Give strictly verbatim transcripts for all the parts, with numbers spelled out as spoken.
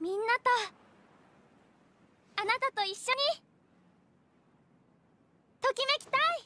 みんなとあなたと一緒にときめきたい。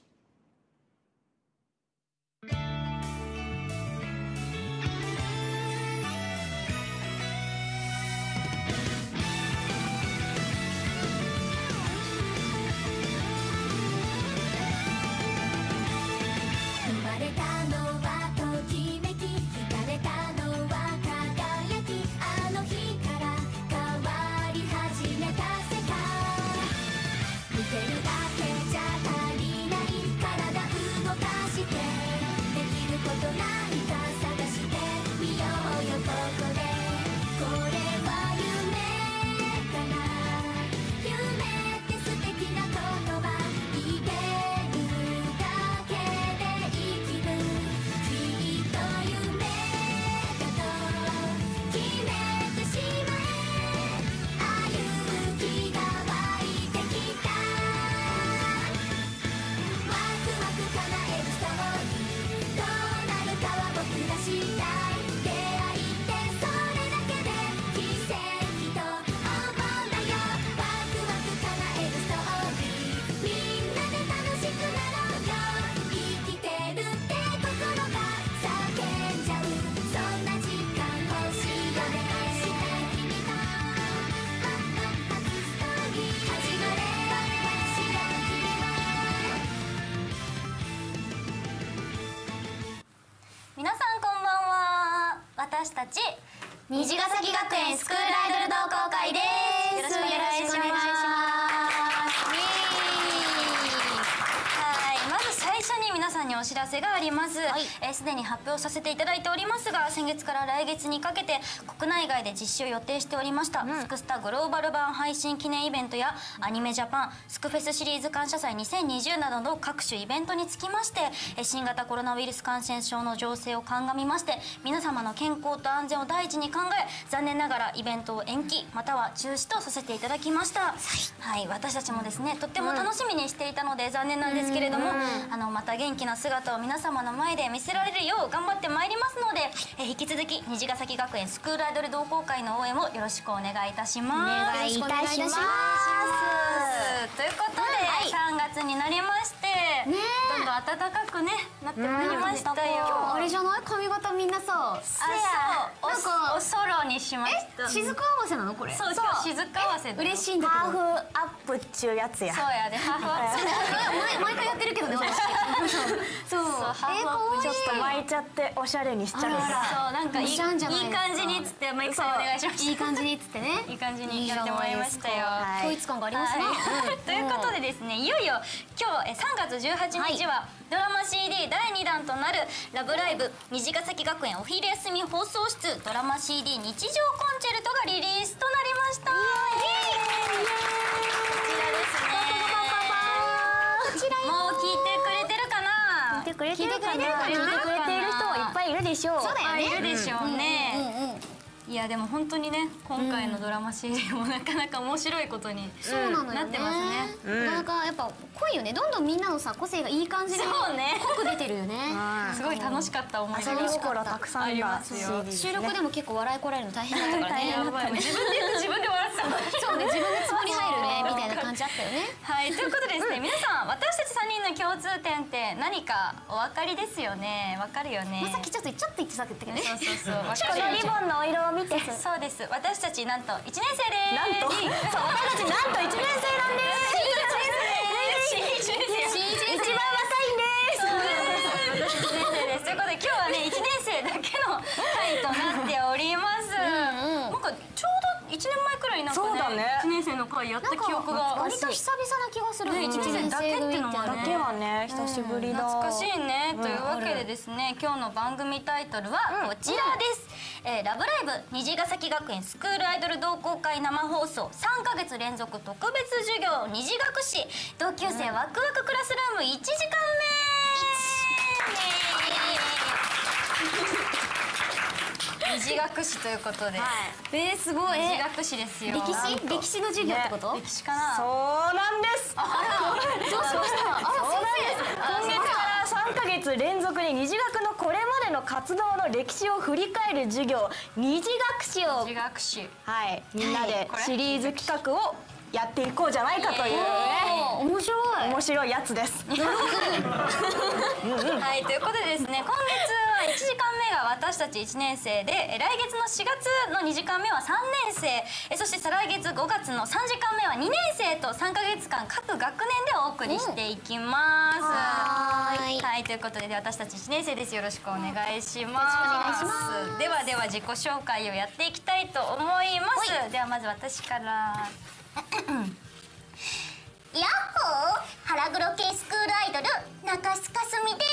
私たち虹ヶ崎学園スクールアイドル同好会です。よろしくお願いします。はい、まず最初に皆さんにお知らせがあります。すでに発表させていただいておりますが、先月から来月にかけて国内外で実施を予定しておりました、うん、スクスタグローバル版配信記念イベントやアニメジャパンスクフェスシリーズ感謝祭にせんにじゅうなどの各種イベントにつきまして、新型コロナウイルス感染症の情勢を鑑みまして、皆様の健康と安全を第一に考え、残念ながらイベントを延期または中止とさせていただきました。はい、はい、私たちもですねとっても楽しみにしていたので残念なんですけれども、あのまた元気な姿を皆様の前で見せられるよう頑張ってまいりますので、え引き続き虹ヶ崎学園スクールアイドル同好会の応援をよろしくお願いいたします。 お願いいたします。 ということで、はい、さんがつになりまして、ね、どんどん暖かくねなってまいりましたよ。 今日あれじゃない？髪型みんなさ、 せやなんかおソロにしました。 雫合わせなのこれ？ そう今日雫合わせ。 嬉しいんだけど。 ハーフアップっちゅうやつや。 そうやでハーフアップ。 毎回やってるけどね私。そう。 え可愛い。 ちょっと巻いちゃっておしゃれにしちゃう。 そうなんかいいいい感じにっつってマイクさんお願いします。 いい感じにっつってね。 いい感じにやってもらいましたよ。 統一感がありますね。 ということでですね、いよいよ今日さんがつじゅうはちにちはドラマ シーディー だいにだんとなるラブライブ虹ヶ崎学園お昼休み放送室ドラマ シーディー 日常コンチェルトがリリースとなりました。こちらですね。こちらもう聞いてくれてるかな？ 聞いてくれてるかな？聞いてくれている人いっぱいいるでしょう。 そうだよね。 いるでしょうね。いやでも本当にね今回のドラマ シーディー もなかなか面白いことになってますね。 なかなかやっぱ濃いよね。どんどんみんなのさ個性がいい感じで濃く出てるよね。 すごい楽しかった思い出が遊び心たくさんありますよ。 収録でも結構笑いこらえるの大変だったからね。 やばいね。自分で言って自分で笑ってたの。 そうね、自分でツボに入るねみたいな感じあったよね。 はい、ということでですね、皆さん私たちさんにんの共通点って何かお分かりですよね。わかるよね。 さっきちょっと言っちゃって言ってたけどね。 そうそうそう。 このリボンのお色を見て。 そうです。私たちなんといちねんせいです。 なんと。そう私たちなんといちねんせいなんです。一番若いんです。 私いちねんせいです。ということで今日はねいちねんせいだけの回となっております。なんかちょうどいちねんまえくらいなんかねいちねんせいの回やった記憶が割と久々な気がする。 いちねんせいだけっていうのはだけはね久しぶりだ。 懐かしいね。というわけでですね、今日の番組タイトルはこちらです。えー、ラブライブ虹ヶ崎学園スクールアイドル同好会生放送さんかげつ連続特別授業虹学士同級生ワクワククラスルームいちじかんめ虹学士ということで、 えーすごい。 虹学士ですよ。 歴史歴史の授業ってこと？ 歴史かな。 そうなんです。 どうしました？あら先生。 今月からさんんかげつ連続で虹学のこれまでの活動の歴史を振り返る授業虹学史を自学習。 はいみんなでこれシリーズ企画をやっていこうじゃないかというね面白い。 面白いやつです。 はいということでですね、今月はいちじかんめが私たちいちねん生で、え来月のしがつのにじかんめはさんねん生、えそして再来月ごがつのさんじかんめはにねん生とさんかげつかん各学年でお送りしていきます。 はーいはいということで私たちいちねん生です。よろしくお願いします。 よろしくお願いします。 ではでは自己紹介をやっていきたいと思います。ではまず私から。 ヤッホー腹黒系スクールアイドル中須かすみです。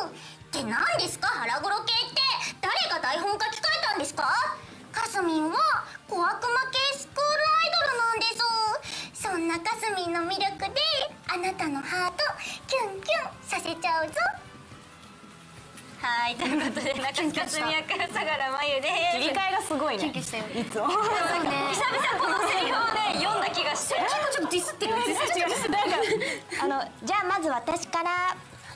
って何ですか腹黒系って。誰が台本書き換えたんですか。かすみんは小悪魔系スクールアイドルなんです。そんなかすみんの魅力であなたのハートキュンキュンさせちゃうぞ。 はいということで中須かすみ役相良真由です。 切り替えがすごいね。 キュンキュンしたよ。 いつも。 久々このセリフをね読んだ気がして。 結構ちょっとディスってる。ディスってる。 なんかあのじゃあまず私から。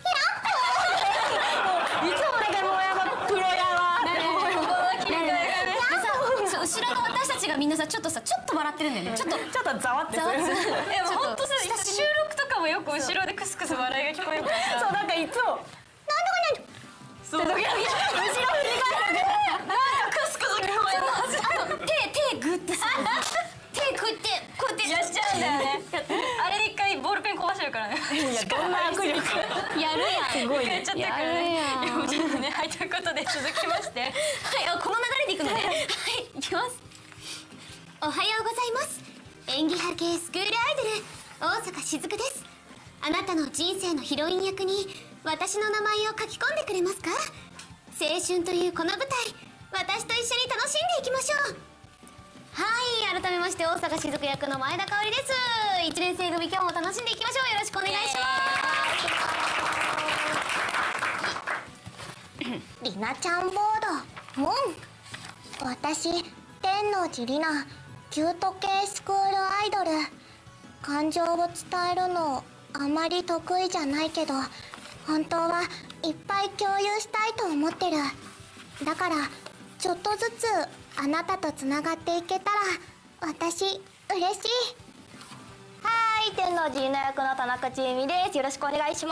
いつもだけもうやっぱプロやわ。 でさ、後ろの私たちがみんなさちょっとさちょっと笑ってるんだよね。ちょっとちょっとざわってする。 でも本当さ収録とかもよく後ろでクスクス笑いが聞こえるからさ。 そうなんかいつも。 そう。後ろ振り返るなんかクスクス聞こえるはず。 あと手手グってさ手こうやってこうやってやっちゃうんだよね。あれで一回ボールペン壊してるからね。 いやどんな握力。 やるやん。 すごいねやっちゃってるからね。いやもうちょっとねはいということで続きまして。 はい、あこの流れでいくのね。はい、いきます。おはようございます。演技派系スクールアイドル大阪しずくです。あなたの人生のヒロイン役に私の名前を書き込んでくれますか。青春というこの舞台、私と一緒に楽しんでいきましょう。はい、改めまして大阪しずく役の前田香織です。いちねん生組今日も楽しんでいきましょう。よろしくお願いします。 りなちゃんボード。うん。私天王寺りなキュート系スクールアイドル。感情を伝えるのあまり得意じゃないけど本当はいっぱい共有したいと思ってる。だからちょっとずつあなたとつながっていけたら私嬉しい。 はい天王寺の役の田中千恵美です。よろしくお願いします。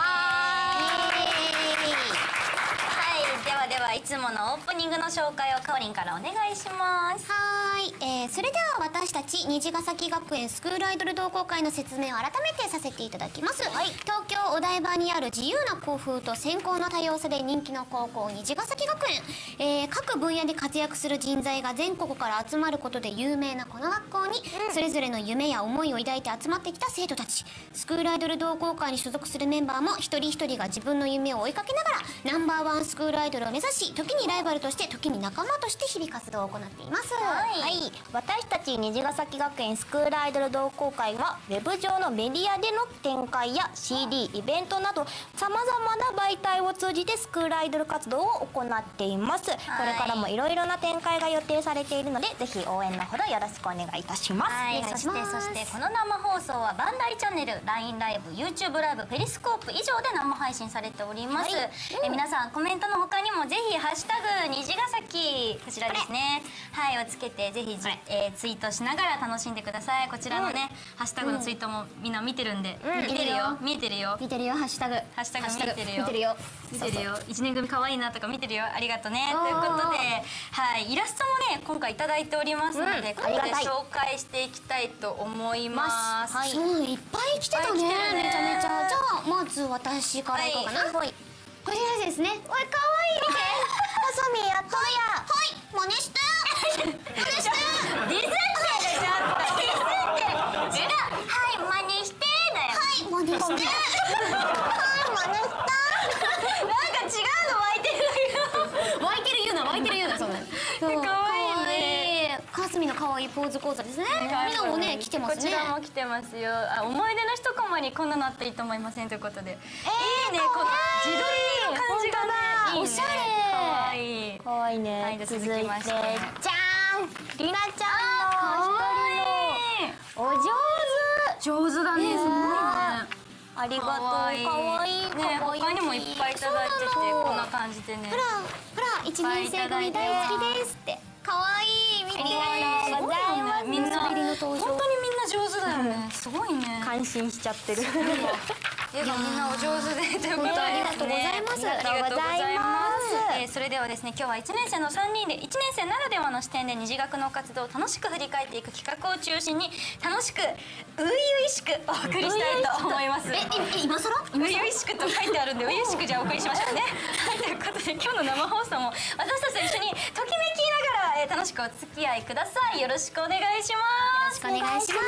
はいではではいつものオープニングの紹介をかおりんからお願いします。 はーい、えー、それでは私たち虹ヶ崎学園スクールアイドル同好会の説明を改めてさせていただきます、はい、東京お台場にある自由な校風と専攻の多様さで人気の高校虹ヶ崎学園、えー、各分野で活躍する人材が全国から集まることで有名なこの学校に、うん、それぞれの夢や思いを抱いて集まってきた生徒たち。スクールアイドル同好会に所属するメンバーも一人一人が自分の夢を追いかけながらナンバーワンスクールアイドルを目指し、時にライバルとして時に仲間として日々活動を行っています。 はい、はい、私たち虹ヶ崎学園スクールアイドル同好会はウェブ上のメディアでの展開や シーディー イベントなどさまざまな媒体を通じてスクールアイドル活動を行っています、はい、これからもいろいろな展開が予定されているのでぜひ応援のほどよろしくお願いいたします。 はい、そしてそしてこの生放送はバンダイチャンネル、ライン ライブ、YouTube ライブ、ペリスコープ以上で生配信されております、はい、え皆さんコメントの他にもぜひハッシュタグ虹ヶ崎こちらですねはいをつけてぜひ、えー、ツイートしながら楽しんでください。こちらのね、うん、ハッシュタグのツイートもみんな見てるんで、うん、見てるよ見えてるよ見てるよハッシュタグハッシュタグ見てるよ見てるよ見てるよ一年組可愛いなとか見てるよありがとねということで、はい、イラストもね今回いただいておりますので、うん、ここで紹介していきたいと思います。 はい、そういっぱい来てたね、ねめちゃめちゃ。じゃあまず私からいこうかな。はい、こちらですね。わい可愛いね。ハサミやっとるや。はい真似して真似してディスってるちょっとディスって違うはい真似してだよはい真似してはい真似したなんか違うの湧いてる湧いてる言うな湧いてる言うなそんなそう可愛いね。 かすみの可愛いポーズ講座ですね。みんなもね来てますね。 こちらも来てますよ。あ思い出の一コマにこんなのあっていいと思いませんということで、えー、いいねこの自撮りの感じがねいいね。 おしゃれ可愛い可愛いね。 はい、続きましてじゃーんりなちゃんの一人のお上手上手だねすごいね。 ありがとう。 かわいいかわいい。 ね、他にもいっぱいいただいてて、こんな感じでね。 ほらほら一年生組大好きですって可愛い見て。 ありがとうございます。 みんな本当にみんな登場上手だよね。すごいね。 感心しちゃってる。 絵がみんなお上手でということで、 ありがとうございます。 ありがとうございます。えー、それではですね、今日はいちねん生のさんにんでいちねん生ならではの視点で虹学の活動を楽しく振り返っていく企画を中心に楽しく初々しくお送りしたいと思います。 ええ今更？ 初々しくと書いてあるんで初々しくじゃあお送りしましょうね。はい、ということで今日の生放送も私たちと一緒にときめきながら、えー、楽しくお付き合いください。よろしくお願いします。 よろしくお願いします。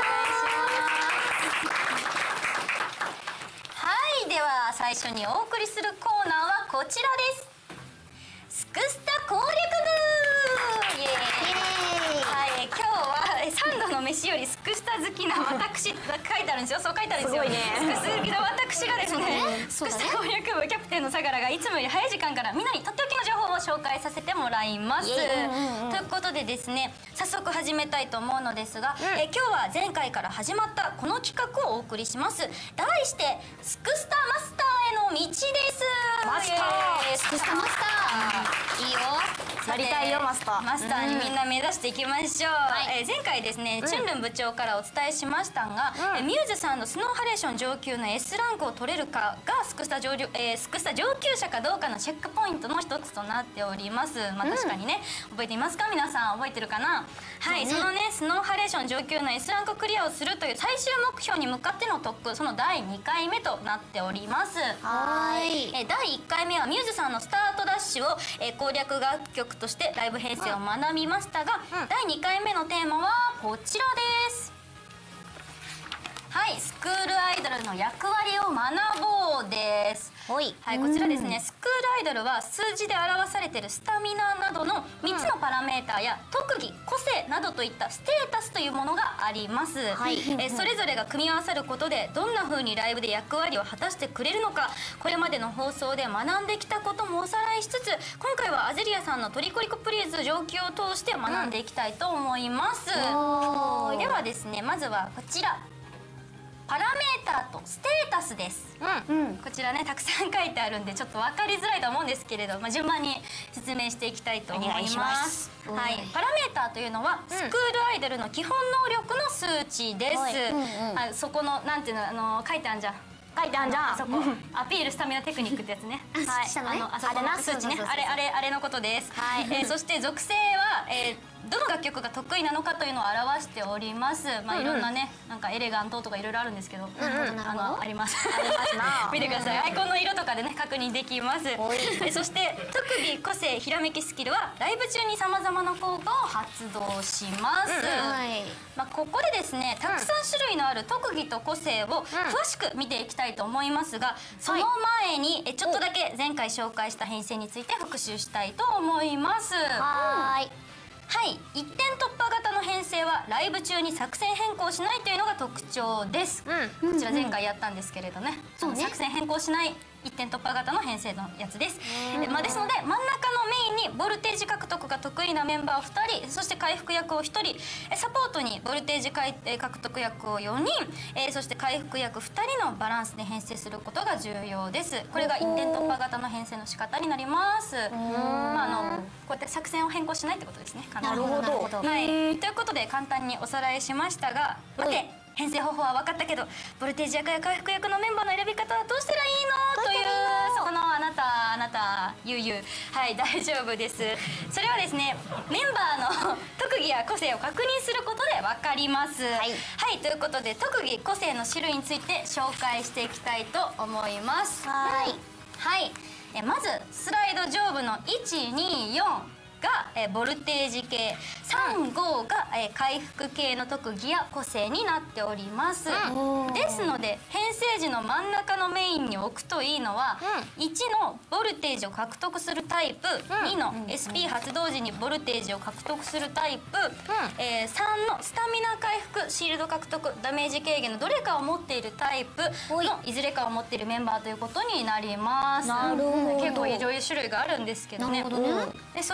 はい、では最初にお送りするコーナーはこちらです。スクスタ攻略部イエーイ。はい、今日はえ三度の飯よりスクスタ好きな私が書いてあるんですよ。そう書いてあるんですよ。 すごいね。 スクス好きな私がですね、スクスタ攻略部キャプテンの相良がいつもより早い時間からみんなにとっておきの情報を紹介させてもらいます。ということでですね、早速始めたいと思うのですが、え今日は前回から始まったこの企画をお送りします。題してスクスタマスターへの道です。 マスタースクスタマスターいいよ。 なりたいよマスター。 マスターにみんな目指していきましょう。えー前回ですね、チュンルン部長からお伝えしましたが、えーミューズさんのスノーハレーション上級の エス ランクを取れるかがスクスタ上流、えースクスタ上級者かどうかのチェックポイントの一つとなっております。まあ確かにね、覚えていますか皆さん、覚えてるかな。はい、そのねスノーハレーション上級の エス ランククリアをするという最終目標に向かっての特訓、そのだいにかいめとなっております。 はーい。 えーだいいっかいめはミューズさんのスタートダッシュを、えー攻略楽曲としてライブ編成を学びましたが、だいにかいめのテーマはこちらです。はい、スクールアイドルの役割を学ぼうです。 ほい。 はい、こちらですね、スクールアイドルは数字で表されているスタミナなどのみっつのパラメーターや特技、個性などといったステータスというものがあります。 はいえそれぞれが組み合わさることでどんな風にライブで役割を果たしてくれるのか、これまでの放送で学んできたこともおさらいしつつ、今回はアゼリアさんのトリコリコプリーズ上級を通して学んでいきたいと思います。ではですね、まずはこちら。パラメーターとステータスです。 うんこちらねたくさん書いてあるんでちょっと分かりづらいと思うんですけれど、まあ、順番に説明していきたいと思います。 お願いしますはい、パラメーターというのは、スクールアイドルの基本能力の数値です。 はいうんうんはい、そこのなんていうのあの書いてあるじゃん。 書いてあんじゃん。 あそこアピールスタミナテクニックってやつね。 あ下のねあのあそこの数値ね。あれあれあれのことです。 はいえーそして属性は、えーどの楽曲が得意なのかというのを表しております。まあいろんなね、なんかエレガントとかいろいろあるんですけど、あのあります。 ありますな。 見てください。アイコンの色とかでね確認できます。えそして特技、個性、ひらめきスキルはライブ中にさまざまな効果を発動します。 はい。 まあここでですねたくさん種類のある特技と個性を詳しく見ていきたいと思いますが、その前にえちょっとだけ前回紹介した編成について復習したいと思います。 はーい。 はい、一点突破型の編成はライブ中に作戦変更しないというのが特徴です。こちら前回やったんですけれどね、 そうね作戦変更しない一点突破型の編成のやつです。えまあ、ですので真ん中のメインにボルテージ獲得が得意なメンバーふたり、そして回復役をひとり、えサポートにボルテージ回え獲得役をよにん、えそして回復役ふたりのバランスで編成することが重要です。これが一点突破型の編成の仕方になります。まああのこうやって作戦を変更しないってことですね。簡単になるほど。 はい、ということで簡単におさらいしましたが、待て、編成方法は分かったけどボルテージ役や回復役のメンバーの選び方はどうしたらいいのというそこのあなたあなたゆうゆう、はい大丈夫です。それはですねメンバーの特技や個性を確認することで分かります。はい、はい、ということで特技個性の種類について紹介していきたいと思います。はいはい、えまずスライド上部のいちによんが、えー、ボルテージ系、さんごが、えー、回復系の特技や個性になっております。ですので編成時の真ん中のメインに置くといいのは、いちのボルテージを獲得するタイプ、にの エスピー 発動時にボルテージを獲得するタイプ、えー、さんのスタミナ回復、シールド獲得、ダメージ軽減のどれかを持っているタイプのいずれかを持っているメンバーということになります。 なるほど。 結構いろいろ種類があるんですけどね。 なるほどね。 でそして次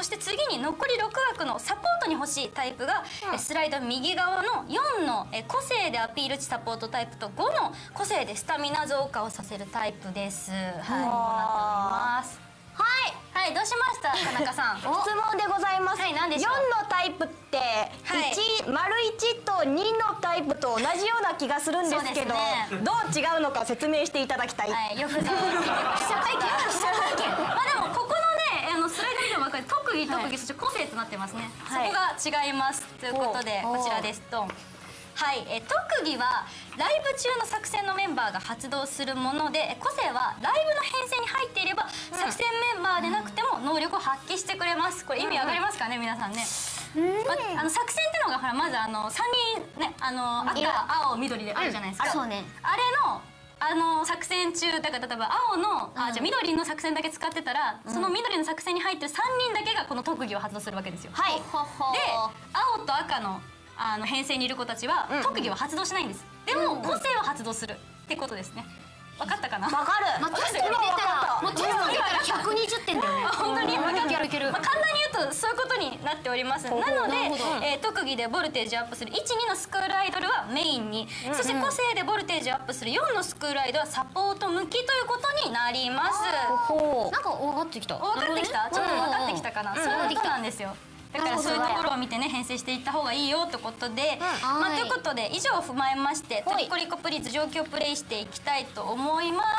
次に残りろくわくのサポートに欲しいタイプが、うん、スライド右側のよんの個性でアピール値サポートタイプとごの個性でスタミナ増加をさせるタイプです。はい、こうなっております。はいはい、どうしました田中さん。 質問でございます。はい、何でしょう。よんのタイプって、はい、いち、丸いちとにのタイプと同じような気がするんですけど、ね、どう違うのか説明していただきたい。はい、よくぞ記者会見記者会見。まあでもここのね、あのスライド見ても分かる特技特技、そして個性となってますね。はい、そこが違いますということで、こちらですと。はい、え特技はライブ中の作戦のメンバーが発動するもので、個性はライブの編成に入っていれば、うん、作戦メンバーでなくても能力を発揮してくれます。これ意味わかりますかね、皆さんね。ま、あの作戦っていうのがほらまずあのさんにんね、あの赤青緑であるじゃないですか。そうね。あれのあの作戦中だから例えば青のあじゃあ緑の作戦だけ使ってたら、その緑の作戦に入ってるさんにんだけがこの特技を発動するわけですよ。はい。で青と赤のあの編成にいる子たちは特技は発動しないんです。でも個性は発動するってことですね。分かったかな？分かる。まあテストに出たら、もうテストに出たらひゃくにじゅってんだよね。本当に分かる。いける。まあ簡単に言うとそういうことになっております。なので、え特技でボルテージアップするいち、にのスクールアイドルはメインに、そして個性でボルテージアップするよんのスクールアイドルはサポート向きということになります。なんか分かってきた。分かってきた？ちょっと分かってきたかな。そういうことなんですよ。だからそういうところを見てね編成していった方がいいよってことで、まあということで以上を踏まえましてトリコリコプリーズ状況プレイしていきたいと思います。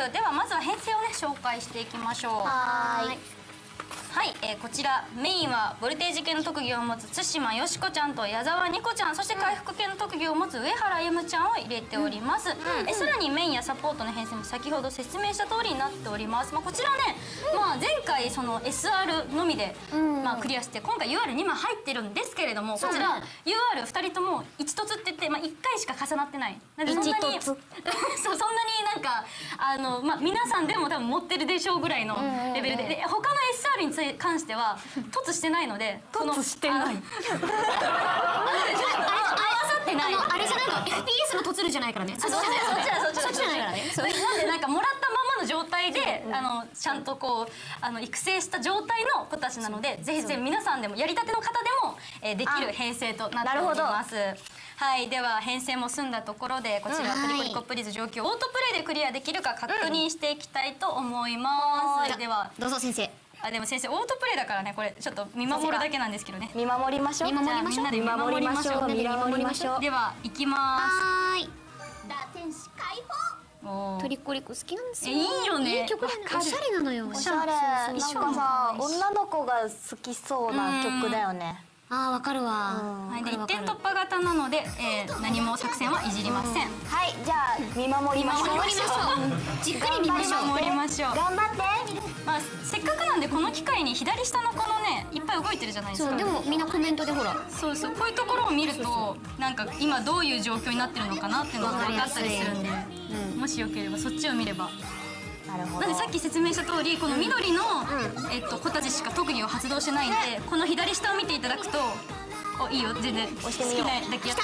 ではまずは編成をね紹介していきましょう。はい。はい、えー、こちらメインはボルテージ系の特技を持つ対馬よしこちゃんと矢沢にこちゃん、そして回復系の特技を持つ上原ゆむちゃんを入れております。えさらにメインやサポートの編成も先ほど説明した通りになっております。まあ、こちらね、まあ、前回その エスアール のみで、まあ、クリアして今回 ユーアールに 枚入ってるんですけれども、こちら ユーアールふたりともいち凸って言って、まあ、いっかいしか重なってない。なんでそんなにそうそんなになんかあの、まあ、皆さんでも多分持ってるでしょうぐらいのレベルで、で他の エスアール について関しては凸してないので、凸してない。合わさってない。あれじゃないの エフピーエス の凸るじゃないからね。そっちだそっちだそっちだそっちだからね。なんでなんかもらったままの状態であのちゃんとこうあの育成した状態の子たちなので、ぜひぜひ皆さんでもやりたての方でもえできる編成となっております。はい、では編成も済んだところでこちらトリコリコプリーズ状況オートプレイでクリアできるか確認していきたいと思います。ではどうぞ先生。あでも先生オートプレイだからね、これちょっと見守るだけなんですけどね。見守りましょう。見守りましょう。みんなで見守りましょう。見守りましょう。では行きます。はーい。 ラ天使解放。トリコリコ好きなんですよ。 いいよね。 いい曲だね。おしゃれなのよ。 おしゃれ。なんかさ、女の子が好きそうな曲だよね。 ああわかるわ。 はい、で一点突破型なので、えー、何も作戦はいじりません。はい、 じゃあ見守りましょう。 じっくり見ましょう。 守りましょう。 頑張って。 まあせっかくなんでこの機会に左下のこのねいっぱい動いてるじゃないですか。 そうでもみんなコメントでほら。 そうそうこういうところを見るとなんか今どういう状況になってるのかなっていうのが分かったりするんで、もしよければそっちを見れば。なんでさっき説明した通りこの緑の、えっと子たちしか特技を発動してないんで、この左下を見ていただくと、おいいよ全然好きなだけやって。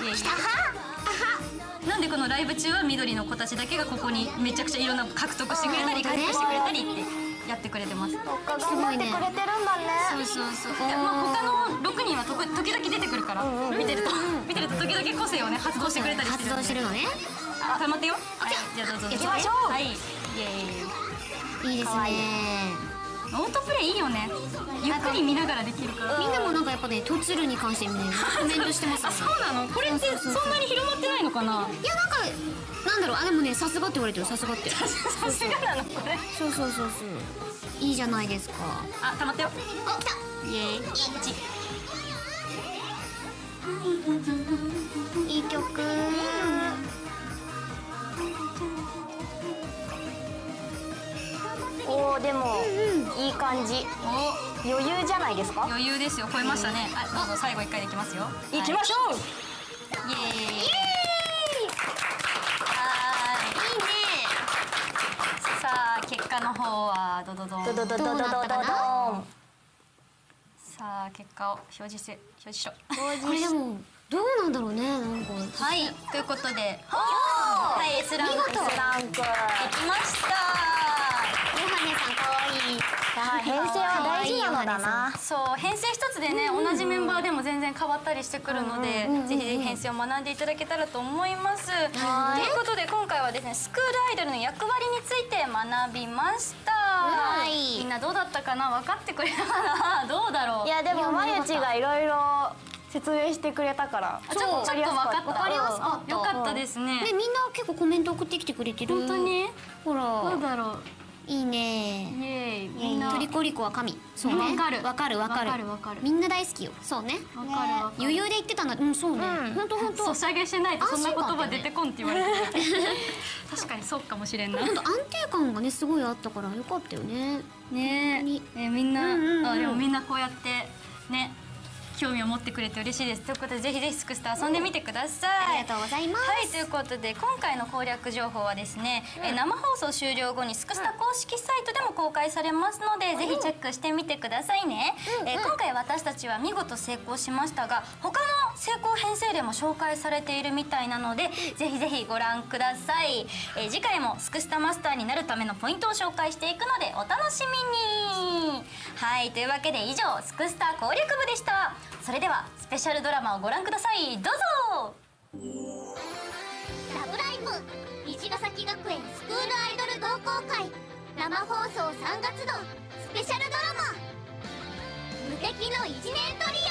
なんでこのライブ中は緑の子たちだけがここにめちゃくちゃいろんな獲得してくれたり回復してくれたりってやってくれてます。 頑張ってくれてるんだね。 そうそうそう。まあ他のろくにんは時々出てくるから見てると見てると時々個性をね発動してくれたりしてる。 発動してるのね。 あ、溜まってよ。はい、じゃあどうぞ。行きましょう。はい。イエーイ。いいですね。 オートプレイいいよね。ゆっくり見ながらできるから。 みんなもなんかやっぱね、トツルに関してね、コメントしてますよね。 あ、そうなの？これってそんなに広まってないのかな？いやなんかなんだろう、あでもね、さすがって言われてる、さすがって。 さすがなのこれ。 そうそうそうそう。いいじゃないですか。 あ、溜まったよ。 あ、来た。 イエーイ。 いい曲。 おおでもいい感じ。お余裕じゃないですか？ 余裕ですよ。超えましたね。あ、どうぞ最後一回できますよ。 行きましょう。 イエーイ。 いいね。 さあ結果の方はドドドン。 ドドドドドドドドン。 さあ結果を表示せ表示しろ。 これでもどうなんだろうね。なんかはいということで、はい S ランク S ランクいきました。 ヨハネさん可愛い。 あ編成は大事なのだな。 そう編成一つでね、同じメンバーでも全然変わったりしてくるので、ぜひぜひ編成を学んでいただけたらと思います。ということで今回はですね、スクールアイドルの役割について学びました。みんなどうだったかな、分かってくれたかな、どうだろう。 いやでもまゆちがいろいろ説明してくれたからちょっと分かった。 分かりやすかった。 よかったですね。 でみんな結構コメント送ってきてくれてる。 本当に？ ほら。 どうだろう。 いいね。 イエーイ。みんなトリコリコは神。そうね。 わかる。 わかるわかる。 わかるわかる。 みんな大好きよ。そうね。 わかるわかる。 余裕で言ってたんだ。うんそうね。本当本当。 ソシャゲしないとそんな言葉出てこんって言われてる。確かにそうかもしれんな。 本当安定感がねすごいあったからよかったよね。 ねえ。えみんなあでもみんなこうやってね。興味を持ってくれて嬉しいです。ということでぜひぜひスクスタ遊んでみてください。 ありがとうございます。 はい、ということで今回の攻略情報はですね、え生放送終了後にスクスタ公式サイトでも公開されますので、ぜひチェックしてみてくださいね。え今回私たちは見事成功しましたが、他の成功編成例も紹介されているみたいなので、ぜひぜひご覧ください。え次回もスクスタマスターになるためのポイントを紹介していくのでお楽しみに。はい、というわけで以上スクスタ攻略部でした。それではスペシャルドラマをご覧ください。どうぞ。 ラブライブ虹ヶ崎学園スクールアイドル同好会生放送さんがつどスペシャルドラマ無敵のいちねんトリ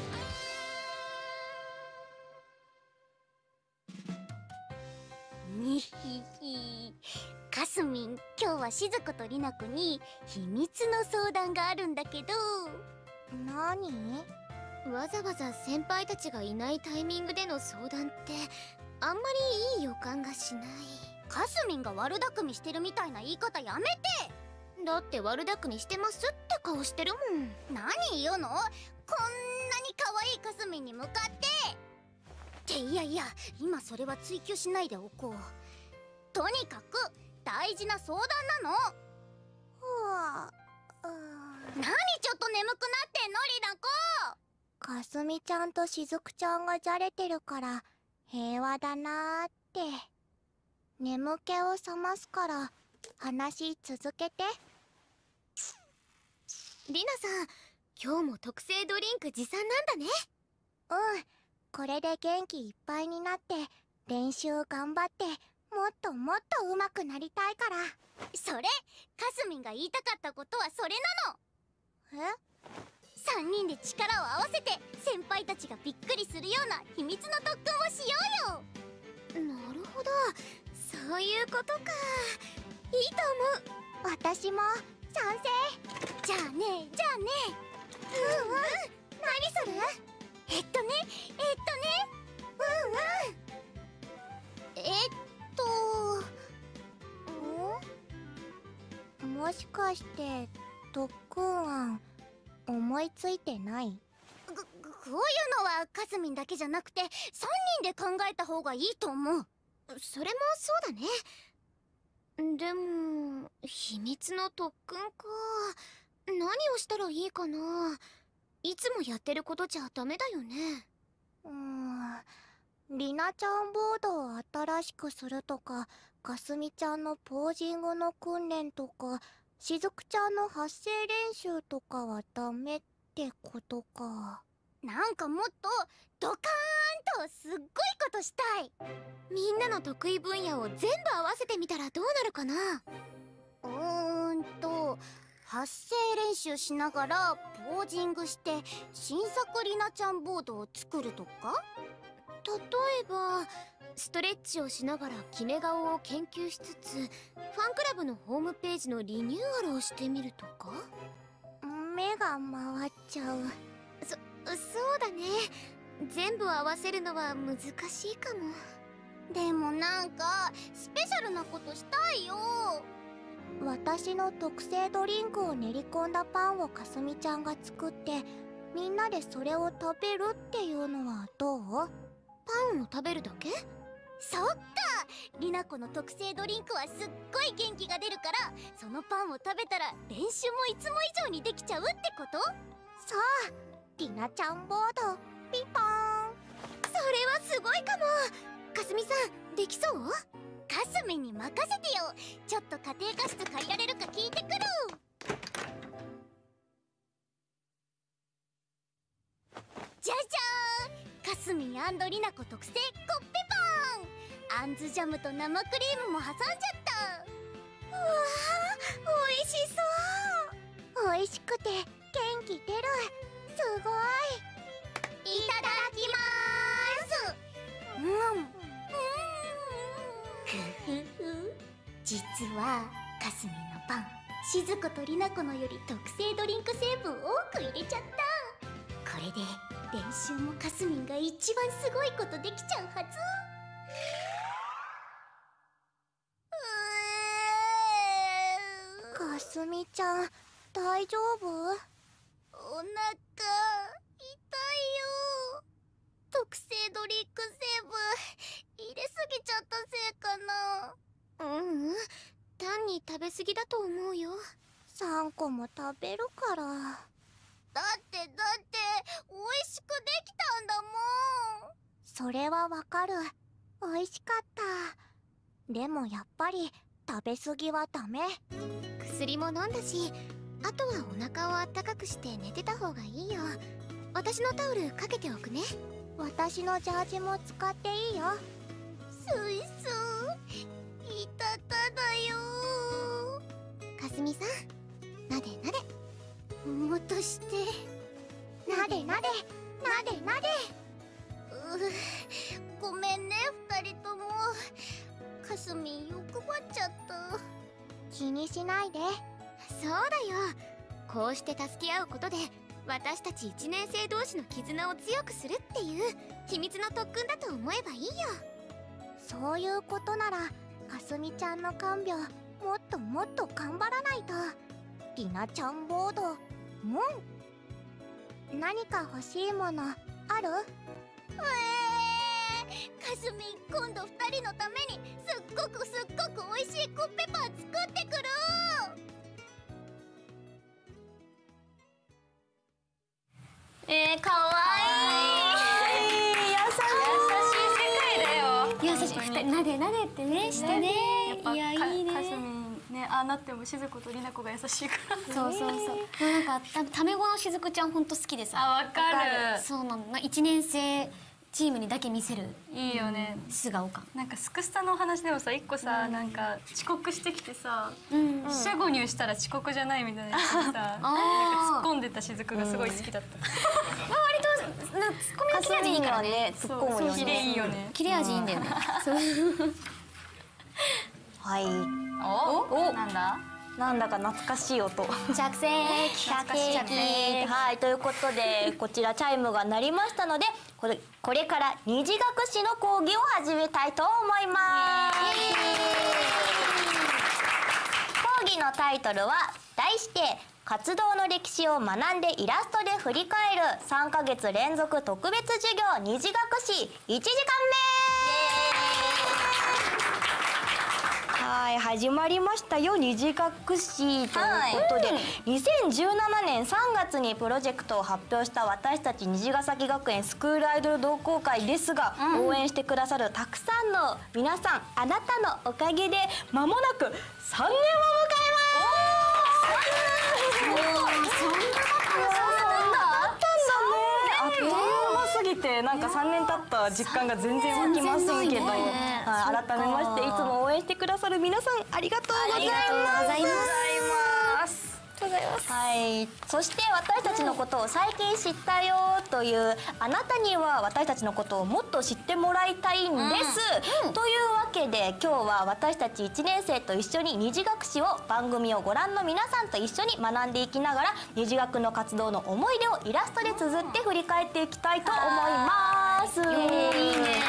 オ。にひひかすみん、今日はしず子とりなこに秘密の相談があるんだけど。なに？ わざわざ先輩たちがいないタイミングでの相談ってあんまりいい予感がしない。 かすみんが悪巧みしてるみたいな言い方やめて。 だって悪巧みしてますって顔してるもん。 何言うの？こんなに可愛いかすみんに向かってっていやいや、今それは追求しないでおこう。とにかく大事な相談なの。ふわ、うーん、何ちょっと眠くなってんのりなこ。かすみちゃんとしずくちゃんがじゃれてるから平和だなーって。眠気を覚ますから話続けて。 りなさん、今日も特製ドリンク持参なんだね。 うん、これで元気いっぱいになって練習頑張ってもっともっと上手くなりたいから。それ、かすみんが言いたかったことはそれなの。え？さんにんで力を合わせて先輩たちがびっくりするような秘密の特訓をしようよ。 なるほど、そういうことか。いいと思う。私も賛成。じゃあねじゃあね。うんうん。何する？えっとねえっとねうんうんえっとんもしかして特訓案思いついてない？ここういうのはかすみんだけじゃなくてさんにんで考えた方がいいと思う。 それもそうだね。でも秘密の特訓か。何をしたらいいかな。いつもやってることじゃダメだよね。 うーん、りなちゃんボードを新しくするとか、かすみちゃんのポージングの訓練とか、しずくちゃんの発声練習とかはダメってことか。なんかもっとドカーンとすっごいことしたい。 みんなの得意分野を全部合わせてみたらどうなるかな。 うーんと発声練習しながらポージングして新作りなちゃんボードを作るとか。 例えばストレッチをしながら決め顔を研究しつつファンクラブのホームページのリニューアルをしてみるとか。 目が回っちゃう。 そそうだね。全部合わせるのは難しいかも。 でもなんかスペシャルなことしたいよ。私の特製ドリンクを練り込んだパンをかすみちゃんが作ってみんなでそれを食べるっていうのはどう？ パンを食べるだけ？ そっか、りなこの特製ドリンクはすっごい元気が出るからそのパンを食べたら練習もいつも以上にできちゃうってこと？そう、りなちゃんボードピンポーン。 それはすごいかも。かすみさんできそう？ かすみんに任せてよ。ちょっと家庭科室借りられるか聞いてくる。 じゃじゃーん、かすみん&りなこ特製コッペパン、あんずジャムと生クリームも挟んじゃった。うわー、おいしそう。おいしくて元気出る。すごい。いただきまーす。うん、ふふふ。実はかすみんのパン、しずことりなこのより特製ドリンク成分多く入れちゃった。これで練習もかすみんが一番すごいことできちゃうはず。かすみちゃん、大丈夫？お腹痛いよ。特製ドリンク成分入れすぎちゃったせいかな。ううん、単に食べ過ぎだと思うよ。さんこも食べるから。だってだって美味しくできたんだもん。それはわかる。美味しかった。でもやっぱり食べ過ぎはダメ。薬も飲んだし、あとはお腹をあったかくして寝てた方がいいよ。私のタオルかけておくね。私のジャージも使っていいよ。スイスいたただよ。かすみさん、なでなで。もっとして。なでなでなでなで。うごめんね、二人とも。かすみん欲張っちゃった。気にしないで。そうだよ。こうして助け合うことで私たちいちねん生同士の絆を強くするっていう秘密の特訓だと思えばいいよ。そういうことならかすみちゃんの看病もっともっと頑張らないと。りなちゃんボード、うん、何か欲しいものある？えー、かすみん、今度ふたりのためにすっごくすっごくおいしいコッペパン作ってくる。 えー、かわいい。 優しい世界だよ。 優しい。なでなでってねしてね。 やっぱいや、いいね。 かすみんね、ああなってもしずことりなこが優しいから。 そうそうそう。なんかタメ語のしずくちゃん本当好きでさ。 あ、わかる。 そうなの。一年生チームにだけ見せるいいよね。 素顔感。 なんかスクスタのお話でもさ、一個さ、なんか遅刻してきてさ、 うん四捨五入したら遅刻じゃないみたいなさ、なんか突っ込んでたしずくがすごい好きだった。 割となんかツッコミの切れ味いいからね。 突っ込むよね。 キレいいよね。 切れ味いいんだよね。そう。 はい。 お、なんだ？ なんだか懐かしい音。 着席。 着席。はい、ということでこちらチャイムが鳴りましたので、これこれから二次学士の講義を始めたいと思います。講義のタイトルは題して活動の歴史を学んでイラストで振り返るさんかげつ連続特別授業二次学士いちじかんめ。はい、始まりましたよ、二次学士ということで、にせんじゅうななねんさんがつにプロジェクトを発表した私たち虹ヶ崎学園スクールアイドル同好会ですが、うん、応援してくださるたくさんの皆さん、あなたのおかげで間もなくさんねんを迎えます。そんなあったんだね。あっという間すぎて、なんかさんねん経った実感が全然湧きませんけど、はい、改めましていつも応援してくださる皆さんありがとうございます。ありがとうございます。はい、そして私たちのことを最近知ったよというあなたには私たちのことをもっと知ってもらいたいんです、うんうん、というわけで今日は私たちいちねん生と一緒に二次学士を番組をご覧の皆さんと一緒に学んでいきながら二次学の活動の思い出をイラストで綴って振り返っていきたいと思います。いいね。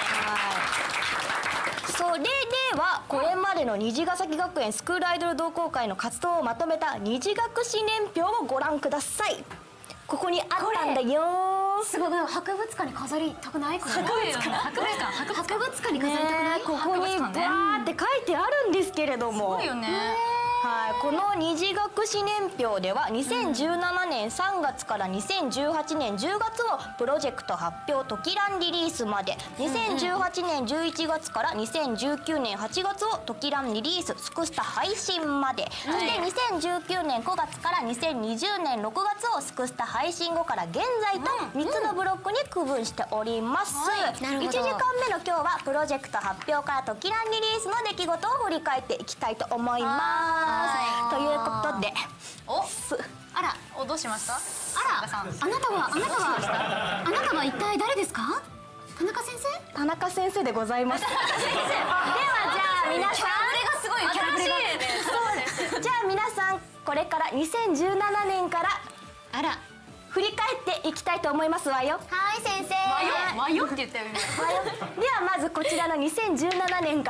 それではこれまでの虹ヶ崎学園スクールアイドル同好会の活動をまとめた二次学士年表をご覧ください。ここにあったんだよ。 すごい、博物館に飾りたくない？ 博物館博物館博物館に飾りたくない？ ここにバーって書いてあるんですけれども。 すごいよね。 はい、この二次学士年表ではにせんじゅうななねんさんがつからにせんじゅうはちねんじゅうがつをプロジェクト発表トキランリリースまで、にせんじゅうはちねんじゅういちがつからにせんじゅうきゅうねんはちがつをトキランリリーススクスタ配信まで、そしてにせんじゅうきゅうねんくがつからにせんにじゅうねんろくがつをスクスタ配信後から現在とみっつのブロックに区分しております。 なるほど。 いちじかんめの今日はプロジェクト発表からトキランリリースの出来事を振り返っていきたいと思います。ということで、 おあらおどうしました？あらあなたはあなたはあなたは一体誰ですか？田中先生？ 田中先生でございます。ではじゃあ皆さん、 キャラブレがすごいキャラブレがそうです。じゃあ皆さんこれからにせんじゅうななねんからあら振り返っていきたいと思いますわよ。 はい先生。 マヨって言ったよ今。 ではまずこちらのにせんじゅうななねんから。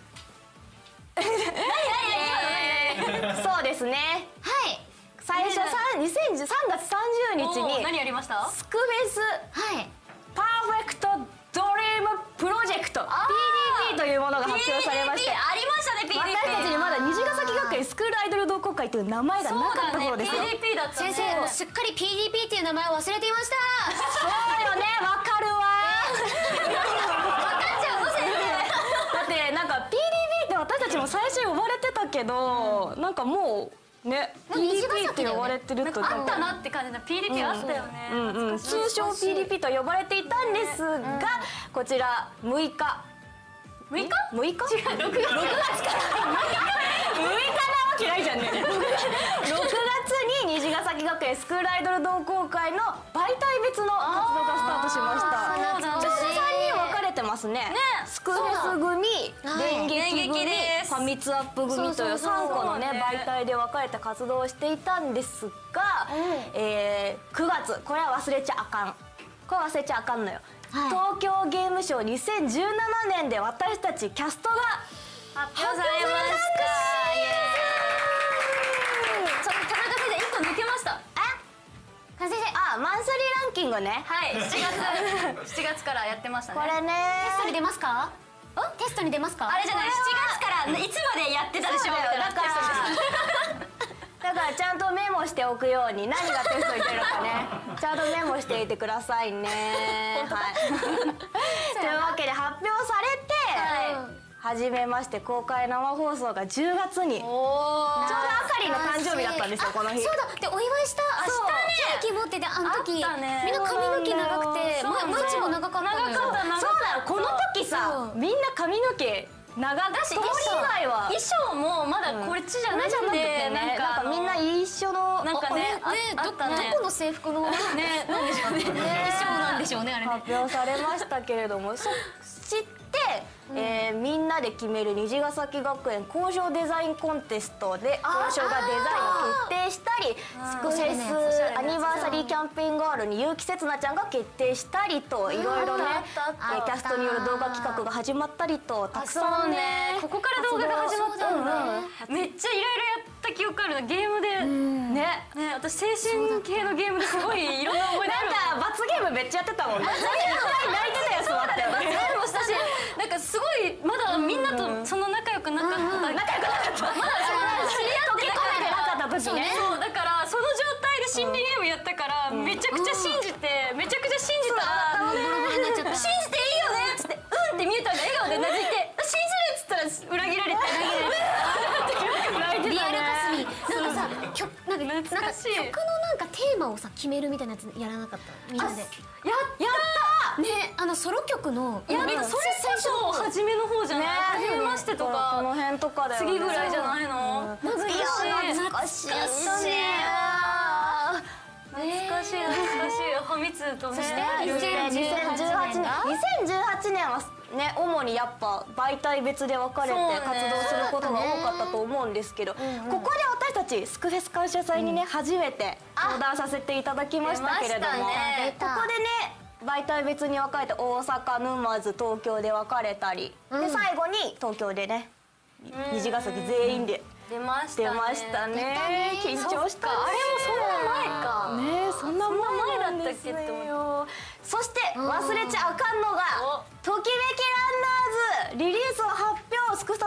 そうですね。 はい。 最初さんにせんさんがつさんじゅうにちに何やりました？ スクフェスはい。 パーフェクトドリームプロジェクト ピーディーピー というものが発表されまして、 ありましたね ピーディーピー。 私たちにまだ虹ヶ崎学園スクールアイドル同好会という名前がなかった頃ですよ。 ピーディーピー だったね。 先生もうすっかり ピーディーピー っていう名前を忘れていました。 そうよね、わかるわ。 分かっちゃうの先生。 だってなんか ピーディーピー って私たちも最初呼ばれてたけど、なんかもうね ピーディーピー って呼ばれてるとあったなって感じの ピーディーピー あったよね。 うんうん、通称 ピーディーピー と呼ばれていたんですが、こちらむいかむいか？ むいか？違う、ろくがつからむいかなわけないじゃんね。ろくがつに虹ヶ崎学園スクールアイドル同好会の媒体別の活動がスタートしました。ちょうどさんにん分かれてますね。スクフェス組、電撃組、ファミツアップ組というさんこのね媒体で分かれて活動していたんですが、えーくがつ、これは忘れちゃあかん。これ忘れちゃあかんのよ。東京ゲームショウにせんじゅうななねんで私たちキャストが発表されました。ちょっと田中先生一個抜けました。 先生、あ、マンスリーランキングね。 はい、しちがつしちがつからやってましたね。 これね、 テストに出ますか？テストに出ますか？ あれじゃない、しちがつからいつまでやってたでしょうみたいな。 だからだからちゃんとメモしておくように、何がテストに出るかねちゃんとメモしていてくださいね。はい、というわけで発表されて、初めまして公開生放送がじゅうがつに、ちょうどあかりの誕生日だったんですよ、この日。 そうだ、でお祝いした。 そうケーキ持ってて、あの時みんなあったね髪の毛長くて、 そうマッチも長かったのよ。 長かった長かった。 そうだよ、この時さ、みんな髪の毛長だし、通り以外は衣装もまだこっちじゃなくて、 なんかみんな一緒のなんかね、 ね、どどこの制服のね、なんでしょうね、衣装なんでしょうね、あれね。 発表されましたけれども、そして、えー、みんなで決める虹ヶ崎学園工場デザインコンテストで工場がデザインを決定したり、スクフェスアニバーサリーキャンペーンガールに結城せつなちゃんが決定したりと、いろいろね、えーキャストによる動画企画が始まったりと、たくさんね、 ここから動画が始まったんだ。めっちゃいろいろやった記憶あるの、ゲームでね、ね、私青春系のゲームですごいいろんな思い出ある。 なんか罰ゲームめっちゃやってたもんね。泣いてたやつもあったよね。 罰ゲームもしたし、なんかすごいまだみんなとその仲良くなかった。仲良くなかった。まだその知り合ってなかった時ね。 そうだからその状態で心理ゲームやったからめちゃくちゃ信じて、めちゃくちゃ信じたら、信じていいよねっつって、うんってみゆたんが笑顔でうなずいて、信じるっつったら裏切られて。 リアルかすみ。なんかさ、曲なんかなんか懐かしい曲のなんかテーマをさ決めるみたいなやつやらなかった？みんなで。 やったね、あのソロ曲のいや、それ最初初めの方じゃない？初めましてとかこの辺とかだよね。 次ぐらいじゃないの？懐かしい懐かしい。 懐かしい懐かしい懐かしい。ファミ通とね。 そしてにせんじゅうはちねんにせんじゅうはちねんはね、主にやっぱ媒体別で分かれて活動することが多かったと思うんですけど、ここで私たちスクフェス感謝祭にね、初めて登壇させていただきましたけれども、ここでね媒体別に分かれて大阪、沼津、東京で分かれたり、で最後に東京でね虹ヶ崎全員で出ましたね。 出ましたね。緊張した。 あれもそんな前か。 ねえ、そんなもん前だったっなんですけって思よ。そして忘れちゃあかんのがときめきランナーズリリースを発表、スクスタ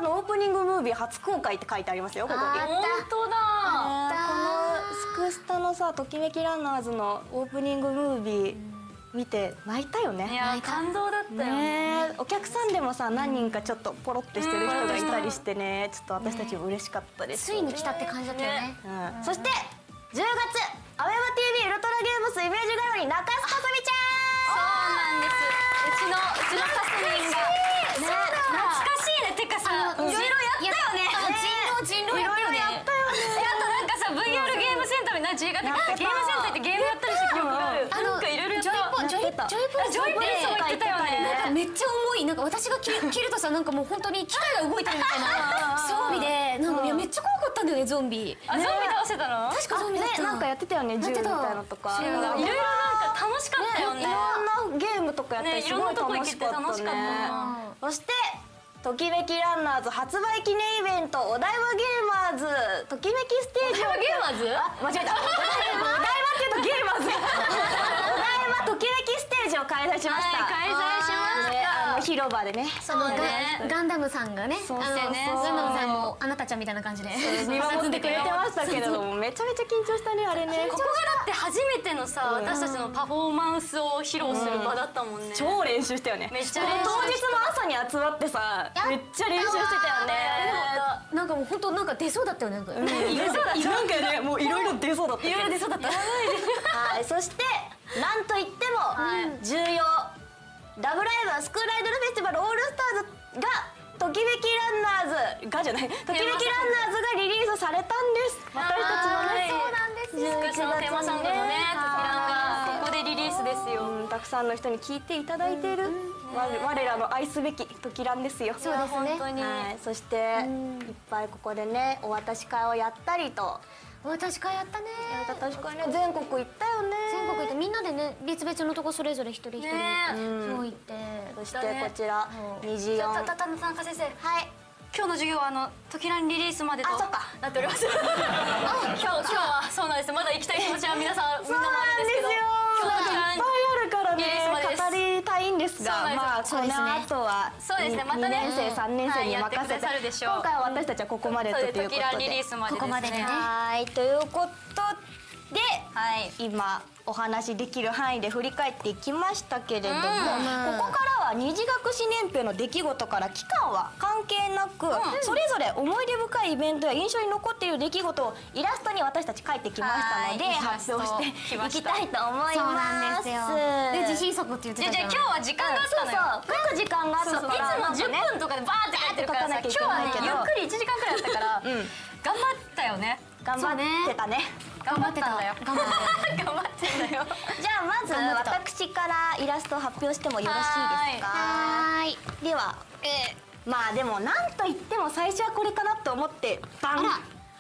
のオープニングムービー初公開って書いてありますよ、ここに。 本当だ。 このスクスタのさ、ときめきランナーズのオープニングムービー見て泣いたよね。 いや感動だったよね。 ね、お客さんでもさ、何人かちょっとポロってしてる人がいたりしてね、ちょっと私たちも嬉しかったです。 ついに来たって感じだったよね。 うん、そしてじゅうがつアベマ ティービー ウルトラゲームスイメージガロリ中須かすみちゃん。 そうなんです。うちのうちのかすみんがね、懐かしいね。てかさ、いろいろやったよね。 人狼人狼やったよね。 あとなんかさ、ブイアール ゲームセンターみたいな違うゲームセンターってゲームやったりした記憶がある。なんかいろいろやった。 ジョイポジョイポジョイポでそう言ってたよね。 なんかめっちゃ重い。なんか私が着る着るとさ、なんかもう本当に機械が動いてるみたいな装備で、なんかいやめっちゃ怖かったんだよね、ゾンビ。 あ、ゾンビ倒してたの？ 確かゾンビだった。 なんかやってたよね、銃みたいなのとか。 いろいろなんか楽しかったよね。 いろんなゲームとかやったりすごい楽しかったね。そしてときめきランナーズ発売記念イベントお台場ゲーマーズときめきステージをゲーマーズ？ 間違えた。お台場っていうとゲーマーズ。お台場ときめきステージを開催しました。 開催しました。 あの広場でね。 そうね。 ガンダムさんがね、 そうそうそう。 ガンダムさんもあなたちゃんみたいな感じで見守ってくれてましたけれども、めちゃめちゃ緊張したね、あれね。 ここがだって初めてのさ、私たちのパフォーマンスを披露する場だったもんね。 超練習したよね。 めっちゃ練習した。 当日の朝に集まってさ、めっちゃ練習してたよね。 なんかもう本当なんか出そうだったよね。なんかなんかね、もういろいろ出そうだった。 いろいろ出そうだった。 はい、そしてなんといっても重要、ラブライブスクールアイドルフェスティバルオールスターズがときめきランナーズがじゃない、ときめきランナーズがリリースされたんです。私たちのね、 そうなんですスクスのテーマソングのね、トキランがここでリリースですよ。 たくさんの人に聞いていただいている我らの愛すべきトキランですよ。 そうですね。 はい、そしていっぱいここでね、お渡し会をやったりと。 私会やったね。 確かにね、全国行ったよね。 全国行ってみんなでね、別々のとこそれぞれ一人一人そう行って、 そしてこちら虹四。 たたた田中先生。 はい。 今日の授業はあのトキランリリースまでとなっております。今日今日はそうなんです。まだ行きたい気持ちは皆さんみんなもあるんですけど、 今日トキランいっぱいあるからね、語りたいんですが、まあこの後はそうですね、またねにねん生さんねん生に任せて、今回は私たちはここまでということで、 トキランリリースまでここまででね。 はい、ということで、 はい、 今お話できる範囲で振り返っていきましたけれども、ここからは二次学士年表の出来事から期間は関係なく、それぞれ思い出深いイベントや印象に残っている出来事をイラストに私たち書いてきましたので、発表していきたいと思います。 そうなんですよ。で自信作って言ってたじゃん。 じゃあ今日は時間があったのよ。 そうそう、書く時間があったから、 いつもじゅっぷんとかでバーって書いてるからさ、今日はねゆっくりいちじかんくらいだったから頑張ったよね。 頑張ってたね。 頑張ってたんだよ。頑張って頑張ってんだよ。 じゃあまず私からイラストを発表してもよろしいですか。 はい。 では、えー、まあでもなんと言っても最初はこれかなと思ってバン。じゃーん。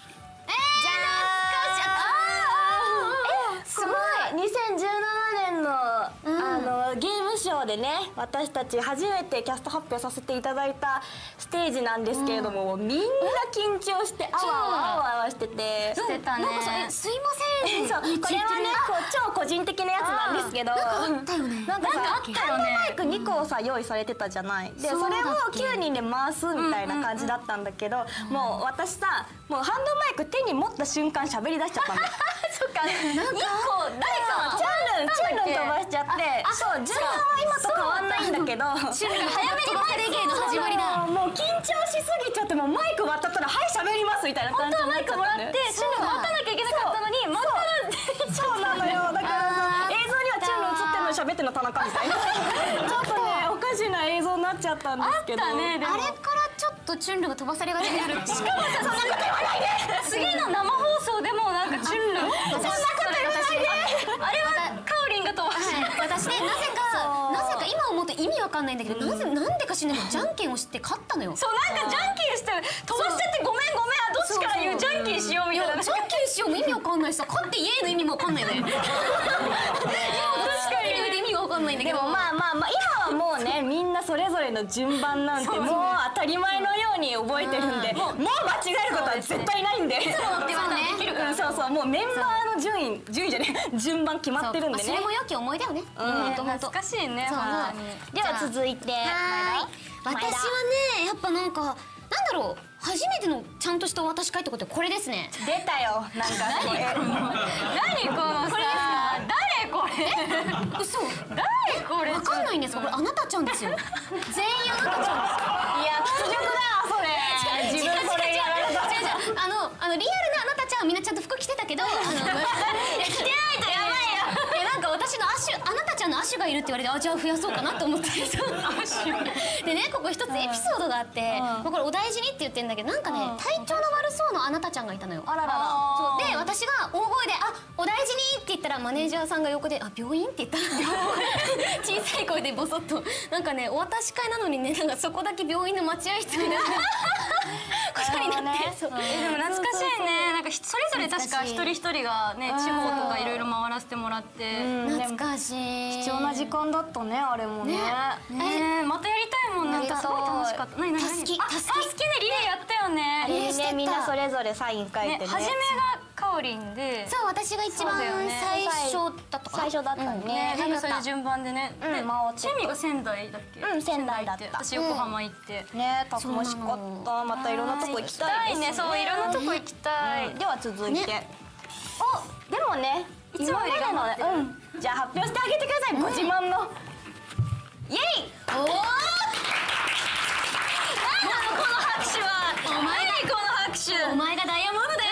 すごい。にせんじゅうななねんのあのゲームショーでね、私たち初めてキャスト発表させていただいたステージなんですけれども、みんな緊張してあわあわあわあわしてて、 してたね。 なんかそれすいません。 そう、これはね、こう超個人的なやつなんですけど、なんかだよね。 なんかさ、ハンドマイクにこをさ用意されてたじゃない。で、それをきゅうにんで回すみたいな感じだったんだけど、もう私さ、もうハンドマイク手に持った瞬間喋り出しちゃったんだよ。 そっか、なんか誰かチュンルンチュンルン飛ばしちゃって、そう順番は今と変わんないんだけど、 チュンルン早めにマイク芸の始まりだ。 もう緊張しすぎちゃって、もうマイク渡ったらはい喋りますみたいな感じになっちゃったんだよ。 マイクもらってチュンルン待たなきゃいけなかったのに、待たなそうなのよ。だからさ、映像にはチュンルン映ってるのに喋ってるの田中みたいな、ちょっとねおかしな映像になっちゃったんですけど、 あったね。でもあれからちょっとチュンルンが飛ばされがちになる。 しかもさ、そんなこと言わないで。次の生放送でもなんかチュンルン、そんなこと言わないで。あれはカオリンが飛ばして、 私ね、なぜかなぜか今思うと意味わかんないんだけど、なぜなんでか知らないけどじゃんけんをして勝ったのよ。 そう、なんかじゃんけんして飛ばしちゃってごめんごめん、あどっちから言う、じゃんけんしようみたいな。 じゃんけんしようも意味わかんないしさ、勝ってイエーの意味もわかんないよね。確かに意味がわかんないんだけど。 でもまあまあまあ今はもうね、みんなそれぞれの順番なんてもう当たり前のように覚えてるんで、もう間違えることは絶対ないんで。そうそう、もうメンバーの順位順位じゃねえ順番決まってるんでね。 それも良き思い出よね。 本当懐かしいね。 そう。 では続いて、 私はね、やっぱなんかなんだろう、初めてのちゃんとしたお渡し会ってことでこれですね。 出たよ、なんかこれ。 ちゃんとしたお渡し会ってことでこれですね。 出たよ、なんかこれ。 何このさ、誰これ。 嘘。 誰これ。 わかんないんですか。これあなたちゃんですよ。全員あなたちゃんです。 いや、屈辱だそれ。自分それやられた。 違う違う、あのあのリアルなあなたちゃんはみんなちゃんと服着てたけど、あの着てないとやばいよ。いやなんか私のアッシュ、あなたちゃんのアッシュがいるって言われて、あじゃあ増やそうかなって思ったんですよ。でね、ここ一つエピソードがあって、これお大事にって言ってんだけど、なんかね体調の悪そうなあなたちゃんがいたのよ。 あららら。 そうで、私が大声で「あお大事に」って言ったら、マネージャーさんが横で「あ病院?」って言ったら小さい声でボソッと、なんかねお渡し会なのにね、なんかそこだけ病院の待合室みたいなことになって、そうえでも懐かしいね。なんかそれぞれ確か一人一人がね地方とかいろいろ回らせてもらって、 懐かしい。 貴重な時間だったね、あれもね。 ねえまたやりたいもんね。 やりたいすごい楽しかった。何何何。 たすきあたすきね、リレーやったよね。 みんなしてたみんなそれぞれサイン書いてね。 ね初めがかおりんで。 そう、私が一番そうだよね最初だったかな。 最初だったね。 ね、なんかそういう順番でね。で、 回ってたチェミが仙台だっけ？ うん仙台だった仙行私横浜行って。 ね、楽しかった。またいろんなとこ行きたいですね。 そういろんなとこ行きたい。 では続いて、おでもね、 いつもより頑張ってる。 うん、じゃあ発表してあげてください、ご自慢の。イエイ。 おお。 この拍手は。お前何この拍手。 お前がダイヤモンドだよ。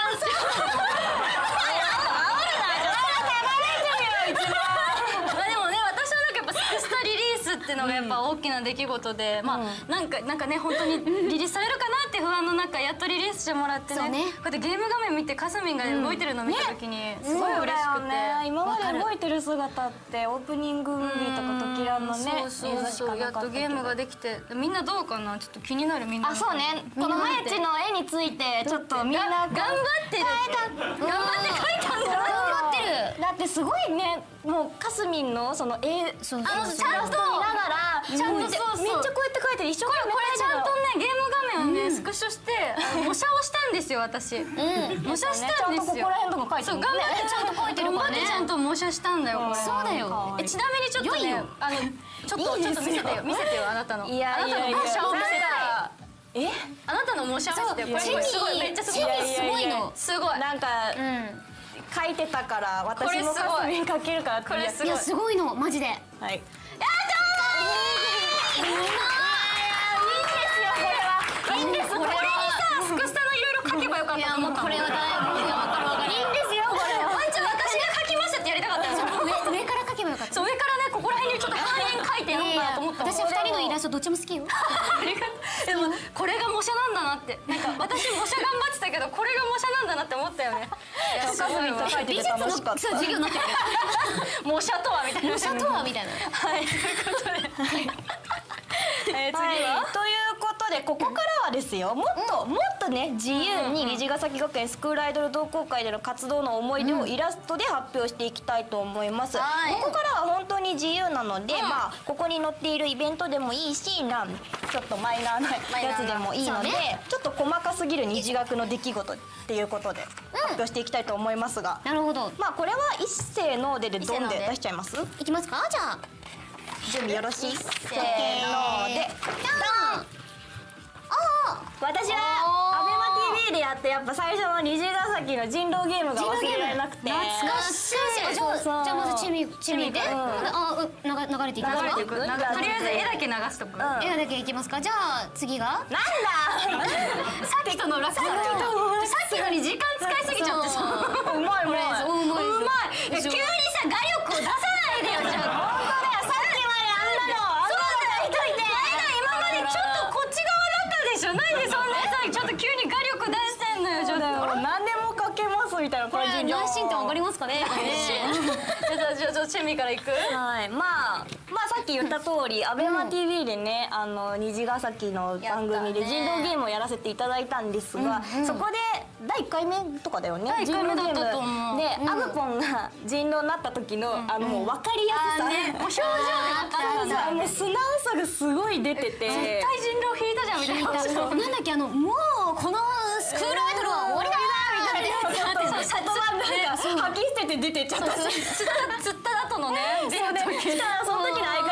まあでもね、私はなんかやっぱスクスタリリースっていうのがやっぱ大きな出来事で、まあなんかなんかね本当にリリースされるかなって不安の中やっとリリースしてもらってそうねね、こうやってゲーム画面見てかすみんが動いてるの見た時にすごい嬉しくて。 今まで動いてる姿ってオープニングムービーとかトキランのね、 そうそうそう、やっとゲームができて、みんなどうかな、ちょっと気になる。みんなあ、そうね、このまやちの絵についてちょっとみんな頑張ってる頑張って描いたんだ。 頑張ってる。 だってすごいね、もうかすみんのその絵、 そうあのそうちゃんと見ながらちゃんとそうそうめっちゃこうやって描いてる、一生懸命これちゃんとねねゲーム画面をねスクショして模写をしたんですよ私。模写したんですよ。 ちゃんとここら辺とか描いてそうるもんね。 頑張ってちゃんと描いてるからね。頑張ってちゃんと模写したんだよこれ。 そうだよ。 えちなみにちょっとね良いよあのちょっとちょっと見せてよ見せてよあなたの。 いやいやいやあなたの模写を見せてよ。 え、 あなたの模写を見せてよ。これチェミすごいめっちゃすごい。 いやいやいやすごいの。 すごい。 なんかうん。 描いてたから私もかすみん描けるからってこれすごいいやすごいのマジで。 はい。 いいんです。これにさスクスタのいろいろ描けばよかったと思ったの。 これは大丈夫。いやわかるわかる。 いいんですよこれ。ワンちゃん私が描きましたってやりたかったんですよ。 上上から描けばよかった。 そう上からねここら辺にちょっと半円描いてやろうかなと思ったの。 私二人のイラストどっちも好きよ。 ありがとう。でもこれが模写なんだなってなんか私模写頑張ってたけどこれが模写なんだなって思ったよね。いやすごいわ。 描いてて楽しかった。 そう授業になってる。 模写とはみたいな。 模写とはみたいな。 はいということで。えー、次はいは。 ということでここからはですよ、もっともっとね自由に虹ヶ崎学園スクールアイドル同好会での活動の思い出をイラストで発表していきたいと思います。こはいこからは本当に自由なので、まあここに載っているイベントでもいいし、なんちょっとマイナーなやつでもいいので、ちょっと細かすぎる虹学の出来事っていうことで発表していきたいと思いますが、 なるほど。 まあこれは一斉のででドンで一斉ので出しちゃいます？ いきますかじゃあ。 準備よろしい？せーのでドン。私はアベマ ティーブイ でやってやっぱ最初の虹ヶ崎の人狼ゲームが忘れられなくて、 懐かしい。じゃあじゃあまずチミチミで、あう流流れていきますか。 流れていく。なんかとりあえず絵だけ流しとく。 絵だけいきますか。じゃあ次が。 なんださっきとの楽さ。さっきのに時間使いすぎちゃってさ。 うまいうまい。 おうまい。 うまい。急にさ画力を出さないでよじゃあ。 本当だよ、さっきまであんなのあんなのそうだよ。今までちょっとこっち側だったでしょ。なんでそんなさちょっと急に画力出してんのよちょっと。 何でもかけますみたいな感じで。 内心ってわかりますかね。 じゃあじゃあじゃあチェミからいく。 はい、まあまあさっき言った通り、アベマ ティーブイ でね、あの虹ヶ崎の番組で人狼ゲームをやらせていただいたんですが、そこでだいいっかいめとかだよね。 だいいっかいめだったと思うで、アグポンが人狼になった時のあのもう分かりやすさ、 ね、表情が分かるんだよね。 もう素直さがすごい出てて、 絶対人狼引いたじゃんみたいな。 なんだっけあのもうこのスクールアイドルは終わりだみたいなやつがあってさ、 言葉なんか吐き捨てて出てっちゃったし、 釣った後のね。 そうで、したらその時の相方がミュ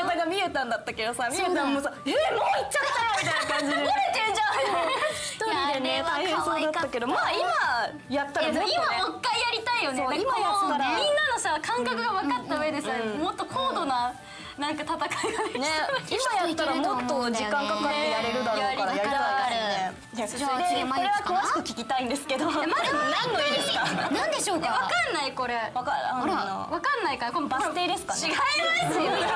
げたんだったけどさ、みゆちゃんもさ「えー、もう行っちゃったよ」みたいな感じで折れてんじゃん一人でね大変そうだったけど、まあ今やったらもっとね、 今もう一回やりたいよね。 そう今やったらみんなのさ感覚が分かった上でさ、もっと高度ななんか戦いができね、今やったらもっと時間かかってやれるだろうからやりたいですね。 じゃあ次これは詳しく聞きたいんですけど、まだ何の絵ですか？ 何でしょうか。 分かんないこれ。 わかあら分かんないからこのバス停ですかね。 違いますよ。違います。違い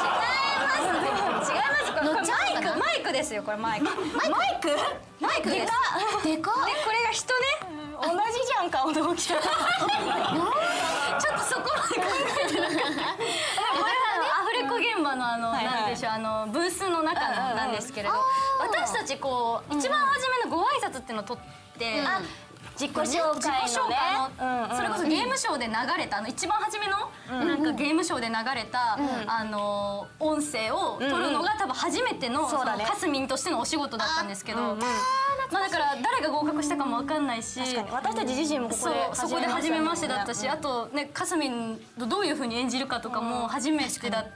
ますこれマイクマイクですよこれマイク。マイク？マイクです。 でかっ。 でこれが人ね。 同じじゃん顔の大きさ。 ちょっとそこまで考えてなかった。これはアフレコ現場のあのなんでしょうあのブースの中のなんですけれど、私たちこう一番初めのご挨拶っていうのを取って。 自己紹介のね、 それこそゲームショーで流れたあの一番初めのなんかゲームショーで流れたあの音声を取るのが多分初めてのかすみんとしてのお仕事だったんですけど、まあだから誰が合格したかもわかんないし、 私たち自身もここでそこで初めましてだったし、あとねかすみんとどういう風に演じるかとかも初めてだって、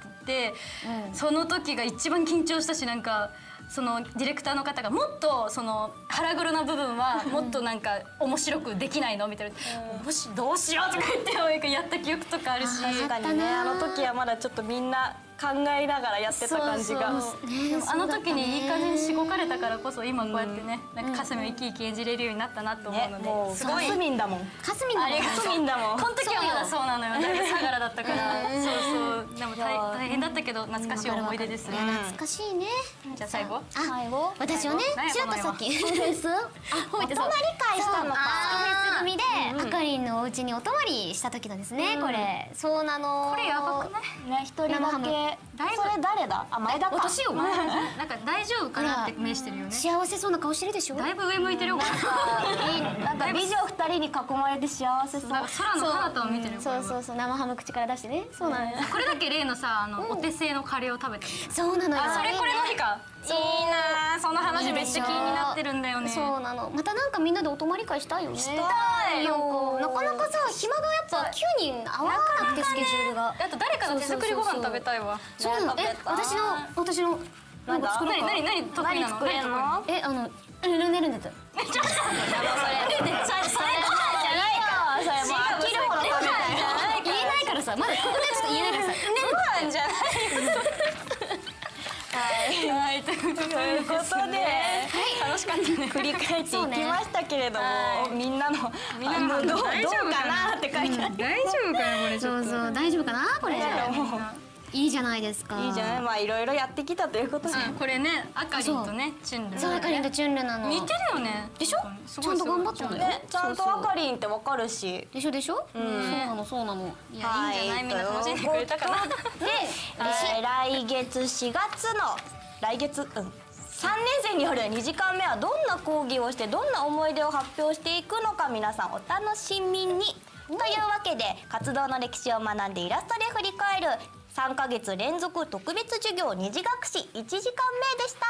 その時が一番緊張したし、なんか。そのディレクターの方がもっとその腹黒な部分はもっとなんか面白くできないのみたいな、もしどうしようとか言ってやった記憶とかあるし、 確かにねあの時はまだちょっとみんな考えながらやってた感じが。 でもあの時にいい加減しごかれたからこそ今こうやってねなんかかすみを生き生き演じれるようになったなと思うので、 すごいかすみんだもん。 かすみんだもん。 かすみんだもん。 この時はまだそうなのよ。だいぶ相良だったから。そうそう。でも大大変だったけど懐かしい思い出ですね。 懐かしいね。 じゃあ最後。 最後。私はね、ちらっとさっき。そうです。あ、 お泊まり会したのか。 ス組であかりんのお家にお泊まりした時のですね。これそうなの。 これやばくない？ ね一人だけ。それ誰だ？あ前田か。 私よ。なんか大丈夫かなって目してるよね。 幸せそうな顔してるでしょ。 だいぶ上向いてるよ。 なんか美女二人に囲まれて幸せそう。 空の彼方を見てるよ。 そうそうそう生ハム口から出してね。そうなんです。 これだけ例のさあのお手製のカレーを食べた。 そうなのよ。 あそれこれの日か。いいなその話めっちゃ気になってるんだよね。 そうなの。またなんかみんなでお泊まり会したいよね。 したいよ。なかなかさ暇がやっぱきゅうにん合わなくてスケジュールが。 あと誰かの手作りご飯食べたいわ。 そうなの。え私の私のなんか作るか。 何何得意なの？ 作れんの？ えあのルルネルンだった。 ちょっとそれそれじゃないか。 それもう飽きるほど食べたい。 言えないからさまだここでちょっと言えないからさ。 ご飯じゃない。はい、ということで楽しかったね。 振り返っていきましたけれども、みんなのみんなのどうかなって書いてある。 大丈夫かなこれ。 そうそう大丈夫かなこれ。いいじゃないですか。 いいじゃない。まあいろいろやってきたということで。 これねあかりんとねチュンル。 そうあかりんとチュンルなの。 似てるよね。 でしょ？ちゃんと頑張ったのね。 ちゃんとあかりんってわかるし。 でしょでしょ？そうなのそうなの。 いやいいんじゃないみんな楽しんでくれたかな。 で来月しがつの来月うんさんねん生によるにじかんめはどんな講義をしてどんな思い出を発表していくのか皆さんお楽しみに。というわけで活動の歴史を学んでイラストで振り返るさんかげつ連続特別授業二次学士いちじかんめでした。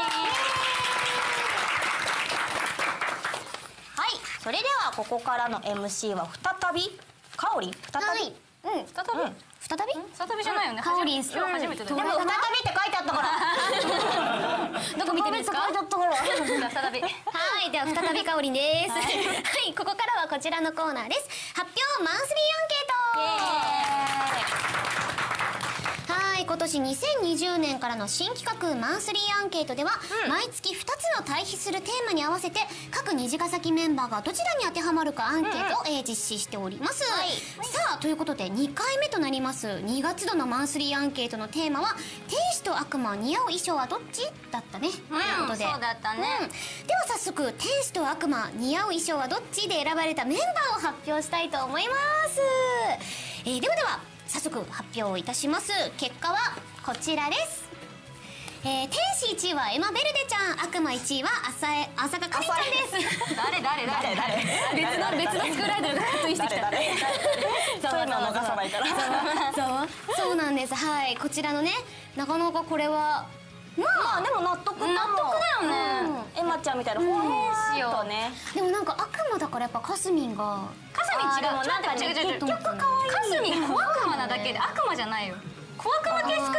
はい、それではここからの エムシー は再びかおり再び、 うん再び再び再びじゃないよね。 かおりん今日初めてだよ。 でも再びって書いてあったからどこ見てるんですか？ 書いてあったから再び。 はいでは再びかおりんです。はいここからはこちらのコーナーです。発表マンスリーアンケート。はい今年にせんにじゅうねんからの新企画マンスリーアンケートでは、うん、毎月ふたつの対比するテーマに合わせて各虹ヶ崎メンバーがどちらに当てはまるかアンケートを、うんえー、実施しております、はい、さあということでにかいめとなりますにがつ度のマンスリーアンケートのテーマは天使と悪魔似合う衣装はどっちだったね、うん、ということでそうだったね、 うん、では早速天使と悪魔似合う衣装はどっちで選ばれたメンバーを発表したいと思います、えー、ではでは早速発表いたします。結果はこちらです。えー、天使いちいはエマベルデちゃん、悪魔いちいは浅江浅香かりんちゃんです。 誰誰誰誰別の別のスクールアイドルがカットインしてきた。 そういうの逃さないから。 そうそうなんです。はいこちらのねなかなかこれはまあでも納得かも。 納得だよね。 エマちゃんみたいなほんわーっとね。 でもなんか悪魔だからやっぱかすみんがかすみん違う。なんか違う違う違う。 結局可愛い。 かすみん小悪魔なだけで悪魔じゃないよ。小悪魔系スクールアイドルって言っ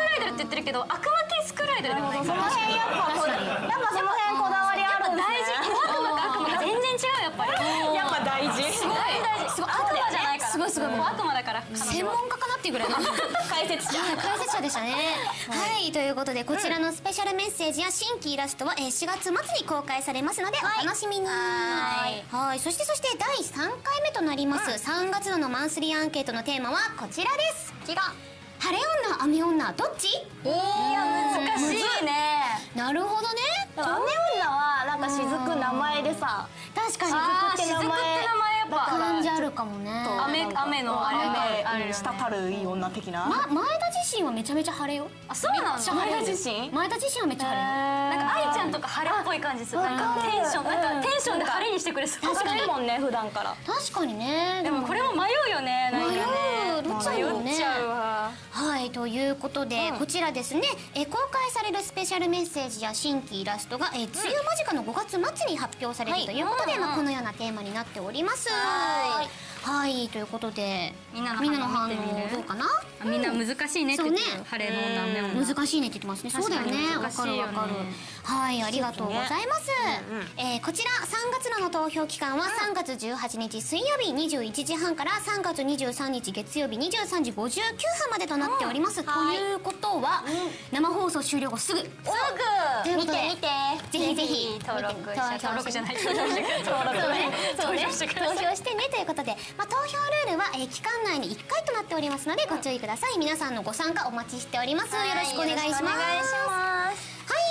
ってるけど悪魔系スクールアイドルでもないその辺やっぱやっぱその辺こだわりあるんですね。 大事。悪魔と悪魔が全然違うやっぱり。 やっぱ大事。 すごい大事。すごい悪魔じゃないから。 すごいすごい悪魔だから。 専門家かなっていうぐらいの解説者。 解説者でしたね。はい、ということでこちらのスペシャルメッセージや新規イラストはしがつ末に公開されますのでお楽しみに。はいはい。そしてそしてだいさんかいめとなりますさんがつ度のマンスリーアンケートのテーマはこちらです。こちら。晴れ女雨女どっち？ いや難しいね。 なるほどね。 雨女はなんか雫名前でさ、 確かにあー、雫って名前やっぱ感じあるかもね。 雨雨のあれがあるよね。 滴るいい女的な。 ま前田自身はめちゃめちゃ晴れよ。 あ、そうなの？ 前田自身？ 前田自身はめっちゃ晴れよ。 なんか愛ちゃんとか晴れっぽい感じする。なんかテンションなんかテンションで晴れにしてくれそう。 確かにもんね普段から。 確かにね。 でもこれも迷うよね。なんかね。 迷うどっちだろうね。 迷っちゃうわ。 はいということで、こちらですねえ公開されるスペシャルメッセージや新規イラストがえ梅雨間近のごがつ末に発表されるということで、まあこのようなテーマになっております。はいはいということでみんなのみんなの反反応見てみる応どうかな？ みんな難しいねって言ってる。晴れの女雨女。 難しいねって言ってますね。そうだよね。わかるわかる。はいありがとうございます。えーこちらさんがつ度の投票期間はさんがつじゅうはちにち水曜日にじゅういちじはんからさんがつにじゅうさんにち月曜日にじゅうさんじごじゅうきゅうふんまでとなっております。ということは生放送終了後すぐ。すぐ。ということで見てぜひぜひ登録登録じゃない。 登録そうね投票してねということで、まあ投票ルールはえ期間内にいっかいとなっておりますのでご注意ください。皆さんのご参加お待ちしております。よろしくお願いします。はい、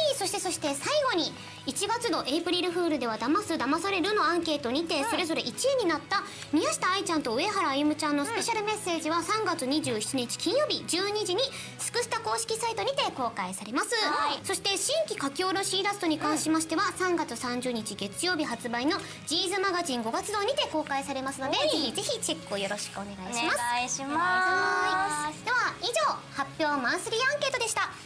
そしてそして最後にいちがつ度エイプリルフールでは騙す騙されるのアンケートにてそれぞれいちいになった宮下愛ちゃんと上原歩ちゃんのスペシャルメッセージはさんがつにじゅうしちにち金曜日じゅうにじにスクスタ公式サイトにて公開されます。そして新規書き下ろしイラストに関しましてはさんがつさんじゅうにち月曜日発売のジーズマガジンごがつ号にて公開されますのでぜひぜひチェックをよろしくお願いします。 お願いします。 では以上発表マンスリーアンケートでした。 はい。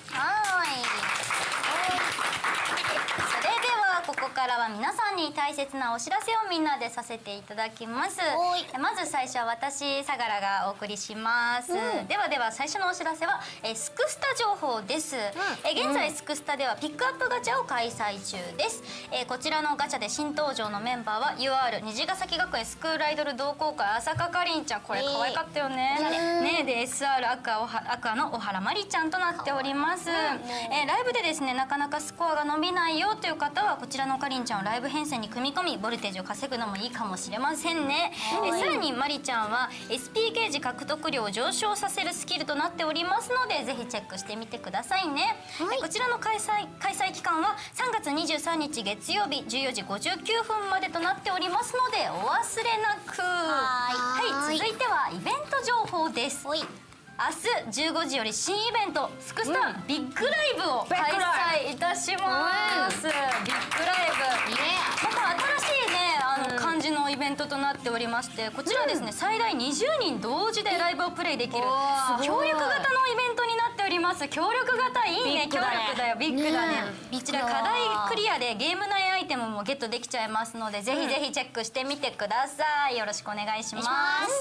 それではここからは皆さんに大切なお知らせをみんなでさせていただきます。まず最初は私相良がお送りします。うん、ではでは最初のお知らせはえスクスタ情報です。うん、え現在スクスタではピックアップガチャを開催中です。えこちらのガチャで新登場のメンバーは ユーアール 虹ヶ崎学園スクールアイドル同好会朝香かりんちゃん、これ可愛かったよね。ねで エスアール アクアおはアクアの小原まりちゃんとなっております。えライブでですねなかなかスコアが伸びないよという方はこちらのかりんちゃんをライブ編成に組み込みボルテージを稼ぐのもいいかもしれませんね。えさらにまりちゃんは エスピー ゲージ獲得量を上昇させるスキルとなっておりますのでぜひチェックしてみてくださいね。はい、こちらの開催開催期間はさんがつにじゅうさんにち月曜日じゅうよじごじゅうきゅうふんまでとなっておりますのでお忘れなく。はい、続いてはイベント情報です。明日じゅうごじより新イベントスクスタビッグライブを開催いたします。ビッグライブ、また新しいねあの感じのイベントとなっておりまして、こちらはですね最大にじゅうにん同時でライブをプレイできる協力型のイベントになっております。協力型いいね、協力だよ、ビッグだね。こちら課題クリアでゲーム内アイテムもゲットできちゃいますのでぜひぜひチェックしてみてください。よろしくお願いします。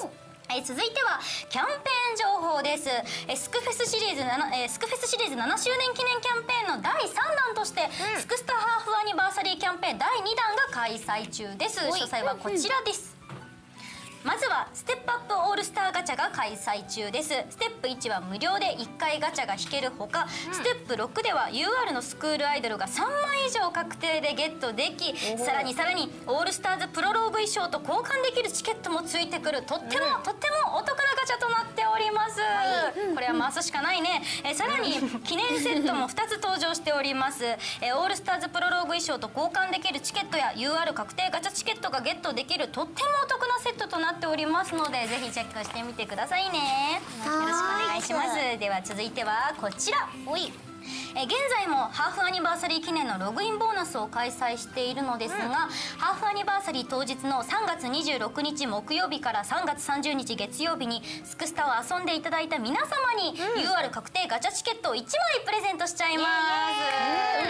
え続いてはキャンペーン情報です。えスクフェスシリーズなな、えスクフェスシリーズななしゅうねん記念キャンペーンのだいさんだんとして、うん、スクスタハーフアニバーサリーキャンペーンだいにだんが開催中です。詳細はこちらです。まずはステップアップオールスターガチャが開催中です。ステップいちは無料でいっかいガチャが引けるほか、うん、ステップろくでは ユーアール のスクールアイドルがさんまん以上確定でゲットでき、さらにさらにオールスターズプロローグ衣装と交換できるチケットもついてくるとっても、うん、とってもお得なガチャとなっております。はい、これは回すしかないね。えさらに記念セットもふたつ登場しております。えオールスターズプロローグ衣装と交換できるチケットや ユーアール 確定ガチャチケットがゲットできるとってもお得なセットとなっておりますのでぜひチェックしてみてくださいね。よろしくお願いします。では続いてはこちら。おいえ現在もハーフアニバーサリー記念のログインボーナスを開催しているのですが、うん、ハーフアニバーサリー当日のさんがつにじゅうろくにち木曜日からさんがつさんじゅうにち月曜日にスクスタを遊んでいただいた皆様に、うん、ユーアール 確定ガチャチケットをいちまいプレゼントしちゃいます。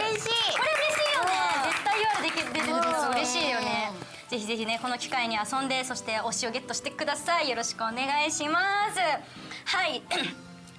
嬉しい。これ嬉しいよね。絶対 ユーアール できる出てると嬉しいよね。ぜひぜひねこの機会に遊んでそして推しをゲットしてください。よろしくお願いします。はい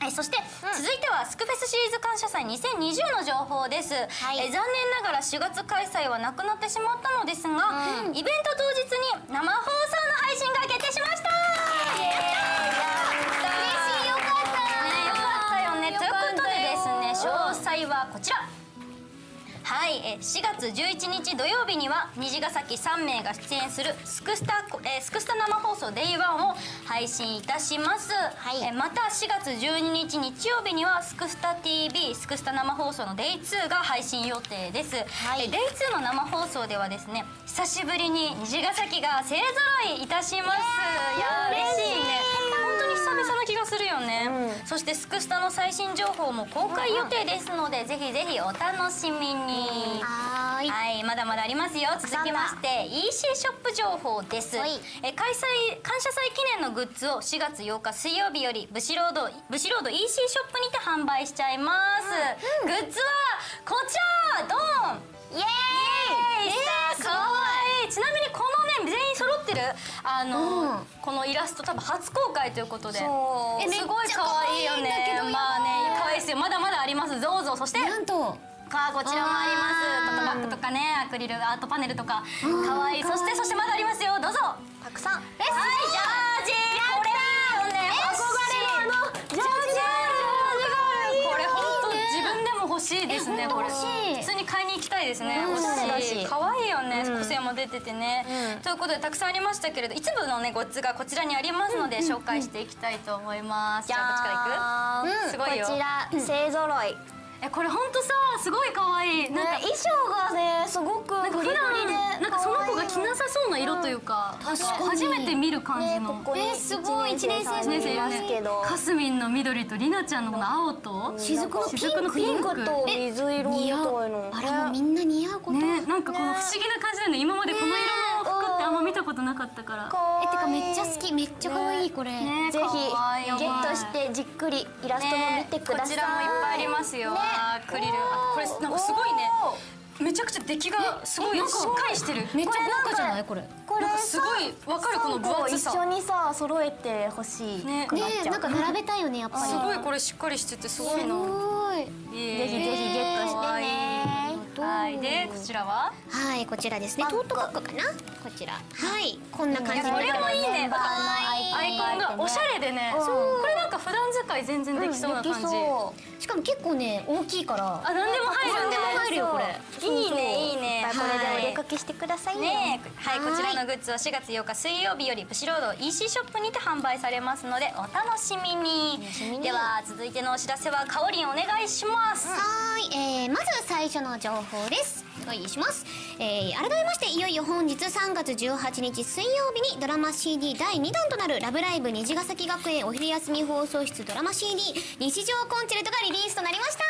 はい、そして、続いてはスクフェスシリーズ感謝祭にせんにじゅうの情報です、はい、え残念ながらしがつ開催はなくなってしまったのですが、うん、イベント当日に生放送の配信が決定しました。イエーイ、やったー、嬉しい、よかったね、よかったよね。ということでですね、詳細はこちら。はい、えしがつじゅういちにち土曜日には虹ヶ崎さんめいが出演するスクスタ、えー、スクスタ生放送 デイワン を配信いたします、はい、えまたしがつじゅうににち日曜日にはスクスタ ティーブイ スクスタ生放送の デイツー が配信予定です、はい、え デイツー の生放送ではですね、久しぶりに虹ヶ崎が勢ぞろいいたします。いやー嬉しいね、本当に久々な気がするよね、うん、そしてスクスタの最新情報も公開予定ですので、ぜひぜひお楽しみに。はい、はい、まだまだありますよ。続きまして イーシー ショップ情報です。え開催感謝祭記念のグッズをしがつようか水曜日よりブシロードブシロード イーシー ショップにて販売しちゃいます、うんうん、グッズはこちら、ドーン、イエーイ、えー、かわいい。ちなみにこのね、全員揃ってるあの、うん、このイラスト多分初公開ということで、すごいかわいいよね。まあね、かわいいですよ。まだまだあります。どうぞ。そしてなんとかこちらもあります。トートバッグとかね、アクリルアートパネルとかかわいい。そしてそしてまだありますよ。どうぞ。たくさん。はい、ジャージ。これよね。憧れのあのジャージ。ジャージ。これ本当自分でも欲しいですね。これ普通に買いに行きたいですね。欲しい。可愛いよね。個性も出ててね。ということでたくさんありましたけれど、一部のねグッズがこちらにありますので紹介していきたいと思います。じゃあどっちからいく？すごいよ。こちら勢ぞろい。え、これ本当さ、すごい可愛い。なんか衣装がね、すごくフリフリで、なんかその子が着なさそうな色というか、初めて見る感じの。え、すごい。一年生いますけど、かすみんの緑とりなちゃんのこの青と雫のピンクと水色みたいな。あれもみんな似合うこと。ね、なんかこの不思議な感じだよね。今までこの色の服ってあんま見たことなかったから。え、てかめっちゃ好き。めっちゃ可愛いこれ。ぜひゲットしてじっくりイラストも見てください。こちらもいっぱいありますよ。アクリル、あ、これなんかすごいね。めちゃくちゃ出来がすごいしっかりしてる。めっちゃ豪華じゃないこれ。これすごいわかる、この分厚さ。一緒にさ揃えてほしい。ね、なんか並べたいよねやっぱり。すごいこれしっかりしててすごいな。すごい。ぜひぜひゲットしてね。はい、でこちらは、はい、こちらですね、トートバッグかな、こちら、はい、こんな感じで、これもいいね、アイコンがおしゃれでね、これなんか普段使い全然できそうな感じ。しかも結構ね大きいから、あ、なんでも入る、なんでも入るよこれ。いいねいいね。これでお出かけしてくださいね。はい、こちらのグッズはしがつようか水曜日よりブシロード イーシー ショップにて販売されますのでお楽しみに。では続いてのお知らせはかおりんお願いします。はい、えー、まず最初の情報です。お願いします。えー、改めましていよいよ本日さんがつじゅうはちにち水曜日にドラマ シーディー だいにだんとなる「ラブライブ虹ヶ崎学園お昼休み放送室ドラマ シーディー 日常コンチェルト」がリリースとなりました。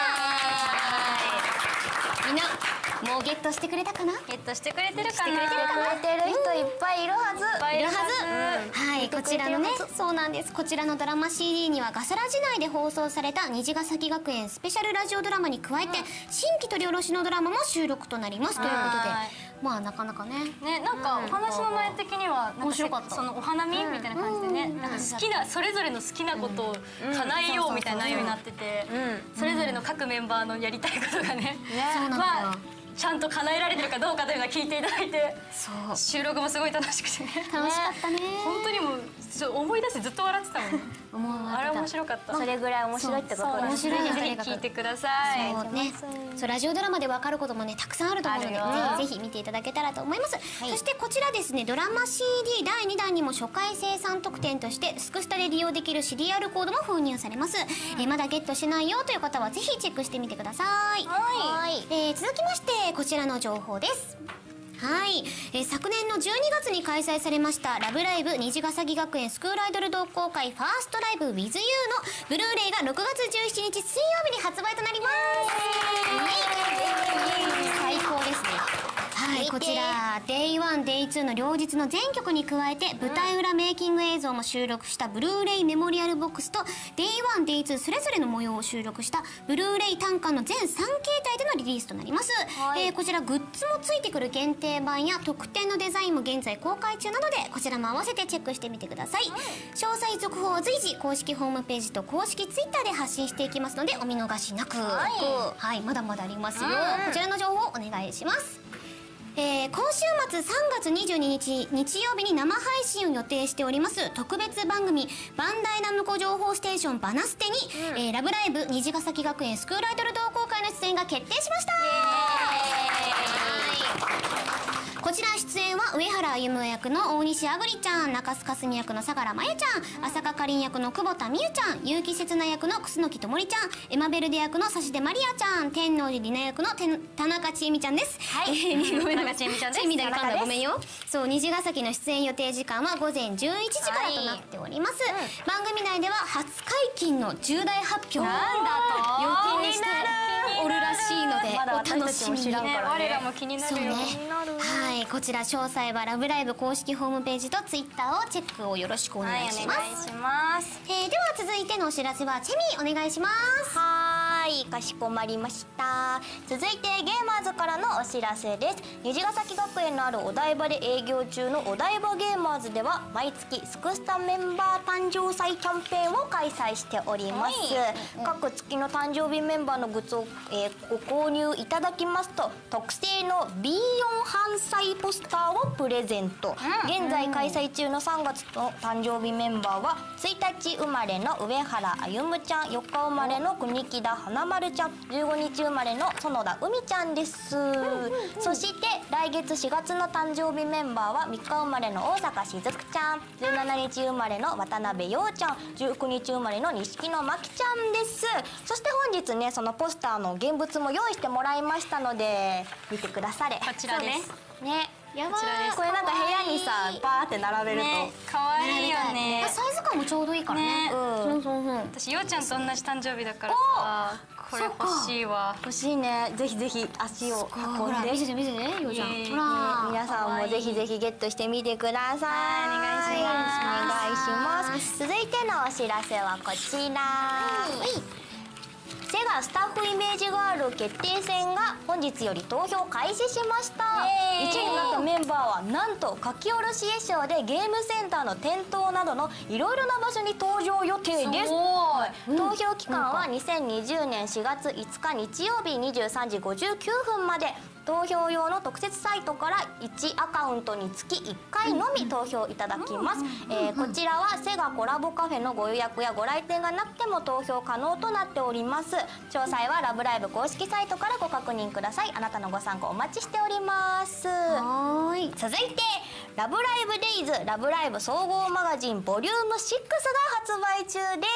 みんなもうゲットしてくれたかな？ゲットしてくれてるかな？してくれてるかな？くれてる人いっぱいいるはず。いっぱいいるはず。はい、こちらのね、そうなんです。こちらのドラマ シーディー にはガサラ時内で放送された虹ヶ崎学園スペシャルラジオドラマに加えて新規取り下ろしのドラマも収録となりますということで、まあなかなかね。ね、なんかお話の前的には面白かった。そのお花見みたいな感じでね、なんか好きなそれぞれの好きなことを叶えようみたいな内容になってて、それぞれの各メンバーのやりたいことがね、まあちゃんと叶えられてるかどうかというのは聞いていただいて、収録もすごい楽しくてね、楽しかったね。本当にもうちょっと思い出してずっと笑ってたもんね。あれ面白かった。それぐらい面白いってこと面白いね。ぜひ聞いてください。そうね、そうラジオドラマでわかることもねたくさんあると思うので、ぜひぜひ見ていただけたらと思います。そしてこちらですね、ドラマ シーディー だいにだんにも初回生産特典としてスクスタで利用できるシリアルコードも封入されます。えまだゲットしてないよという方はぜひチェックしてみてください。はい。え続きましてこちらの情報です。はい、えー、昨年のじゅうにがつに開催されました「ラブライブ虹ヶ崎学園スクールアイドル同好会ファーストライブ ウィズユー のブルーレイがろくがつじゅうしちにち水曜日に発売となります。最高ですね。はい、こちら デイワンデイツー の両日の全曲に加えて舞台裏メイキング映像も収録したブルーレイメモリアルボックスと デイワン、デイツー それぞれの模様を収録したブルーレイ単館の全さん形態でのリリースとなります、はい、えー、こちらグッズもついてくる限定版や特典のデザインも現在公開中なのでこちらも合わせてチェックしてみてください、うん、詳細続報は随時公式ホームページと公式ツイッターで発信していきますのでお見逃しなく、はい、はい、まだまだありますよ、うん、こちらの情報をお願いします。えー、今週末さんがつにじゅうににち日曜日に生配信を予定しております特別番組バンダイナムコ情報ステーションバナステに、うん、えー、ラブライブ虹ヶ崎学園スクールアイドル同好会の出演が決定しました。こちら出演は上原歩夢役の大西あぐりちゃん、中須かすみ役の相良真由ちゃん、浅香かりん役の久保田美優ちゃん、結城刹那役の楠木智里ちゃん、エマベルデ役の指出まりあちゃん、天王寺里奈役の田中千恵美ちゃんです。はい、ごめんなさい、千恵美ちゃんです。千恵美だけ噛んだ、ごめんよ。そう、虹ヶ崎の出演予定時間はごぜんじゅういちじからとなっております。はい、番組内では初解禁の重大発表を予定しておるらしいので、お楽しみに。 我らも気になるよ。 はい、こちら詳細はラブライブ公式ホームページとツイッターをチェックをよろしくお願いします。はい、お願いします。えー、では続いてのお知らせはチェミお願いします。 はーい、かしこまりました。続いてゲーマーズからのお知らせです。虹ヶ崎学園のあるお台場で営業中のお台場ゲーマーズでは毎月スクスタメンバー誕生祭キャンペーンを開催しております。各月の誕生日メンバーのグッズを、えー、ご購入いただきますと特製の ビーよん 半歳ポスターをプレゼント。現在開催中のさんがつの誕生日メンバーはついたち生まれの上原歩夢ちゃん、よっか生まれの国木田花丸ちゃん、じゅうごにち生まれの園田海ちゃんです。そして来月しがつの誕生日メンバーはみっか生まれの大坂しずくちゃん、じゅうしちにち生まれの渡辺陽ちゃん、じゅうくにち生まれの錦野真紀ちゃんです。そして本日ねそのポスターの現物も用意してもらいましたので見てくだされ。 こちらです。 ね。 やばい、 これなんか部屋にさバーって並べると可愛いよね。 サイズ感もちょうどいいからね。 うん。 私ようちゃんと同じ誕生日だからさ、これ欲しいわ。 欲しいね。ぜひぜひ足を運んで。 見せて見せてようちゃん。ほら。皆さんもぜひぜひゲットしてみてください。お願いします。 お願いします。続いてのお知らせはこちら。セガスタッフイメージガール決定戦が本日より投票開始しました。いちいになったメンバーはなんと書き下ろし衣装でゲームセンターの店頭などのいろいろな場所に登場予定です。投票期間はにせんにじゅうねんしがついつか日曜日にじゅうさんじごじゅうきゅうふんまで。投票用の特設サイトからいちアカウントにつきいっかいのみ投票いただきます。えー、こちらはセガコラボカフェのご予約やご来店がなくても投票可能となっております。詳細はラブライブ公式サイトからご確認ください。あなたのご参考お待ちしております。 はい。 続いてラブライブデイズラブライブ総合マガジンボリュームろくが発売中です。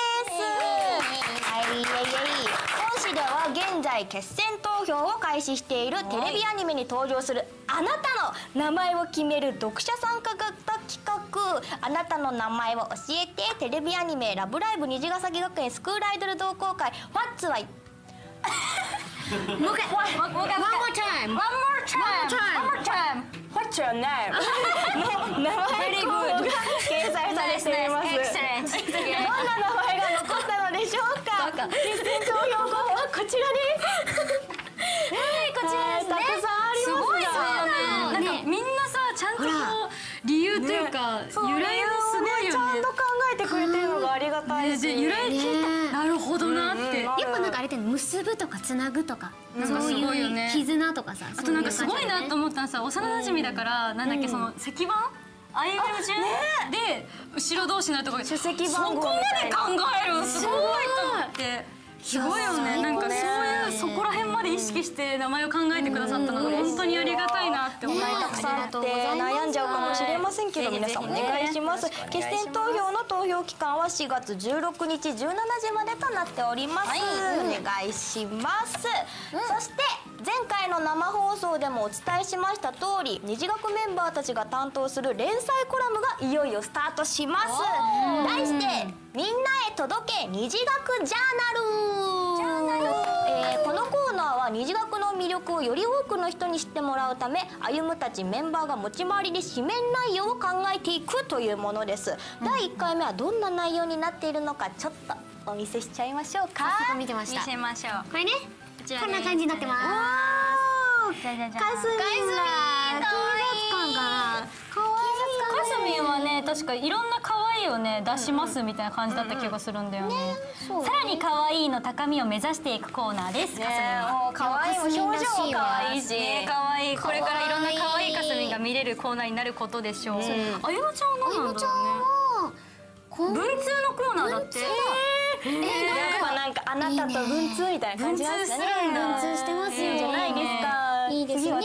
はい、イエイイエイ。本誌では現在決選投票を開始しているテレビアニメに登場するあなたの名前を決める読者参加型企画、あなたの名前を教えてテレビアニメラブライブ虹ヶ崎学園スクールアイドル同好会ファッツはもう一回 One more time One more time One more time What's your name? の名前コードが掲載されています。どんな名前が残ったのでしょうか。決選投票後はこちらです。 はい、こちらですね。 たくさんあります。 すごいですよね。なんかみんなさちゃんとこう理由というか由来もすごいよね。 ちゃんと考えてくれてるのがありがたいし。 由来聞いてなるほどなって。 やっぱなんかあれって結ぶとかつなぐとかそういう絆とかさ。 あとなんかすごいなと思ったのさ、幼馴染だからなんだっけその石板あいうえお順で後ろ同士のところ出席番号そこまで考えるのすごいと思って。すごいよね。なんかそういうそこら辺まで意識して名前を考えてくださったのが本当にありがたいなって思います。 たくさんあって悩んじゃうかもしれませんけど皆さんお願いします。決選投票の投票期間はしがつじゅうろくにちじゅうしちじまでとなっております。お願いします。そして前回の生放送でもお伝えしました通り虹学メンバーたちが担当する連載コラムがいよいよスタートします。題してみんなへ届け虹学ジャーナル。ジャーナル、えー、このコーナーは虹学の魅力曲をより多くの人に知ってもらうため、歩夢たちメンバーが持ち回りで紙面内容を考えていくというものです。うん、だいいっかいめはどんな内容になっているのかちょっとお見せしちゃいましょうか。 早速見てました。 見せましょう。 これね、こんな感じになってます。 じゃじゃじゃん。 かすみんが警察官がかわいい。 かすみんはね、確かいろんな可愛いをね出しますみたいな感じだった気がするんだよね。さらに可愛いの高みを目指していくコーナーです。かすみんは可愛いも表情も可愛いし、 可愛い。これからいろんな可愛いかすみんが見れるコーナーになることでしょう。あゆむちゃんは何なんだろうね。文通のコーナーだって。 えー、なんかあなたと文通みたいな感じなんですね。 文通してますよ。 じゃないですか。 いいですね。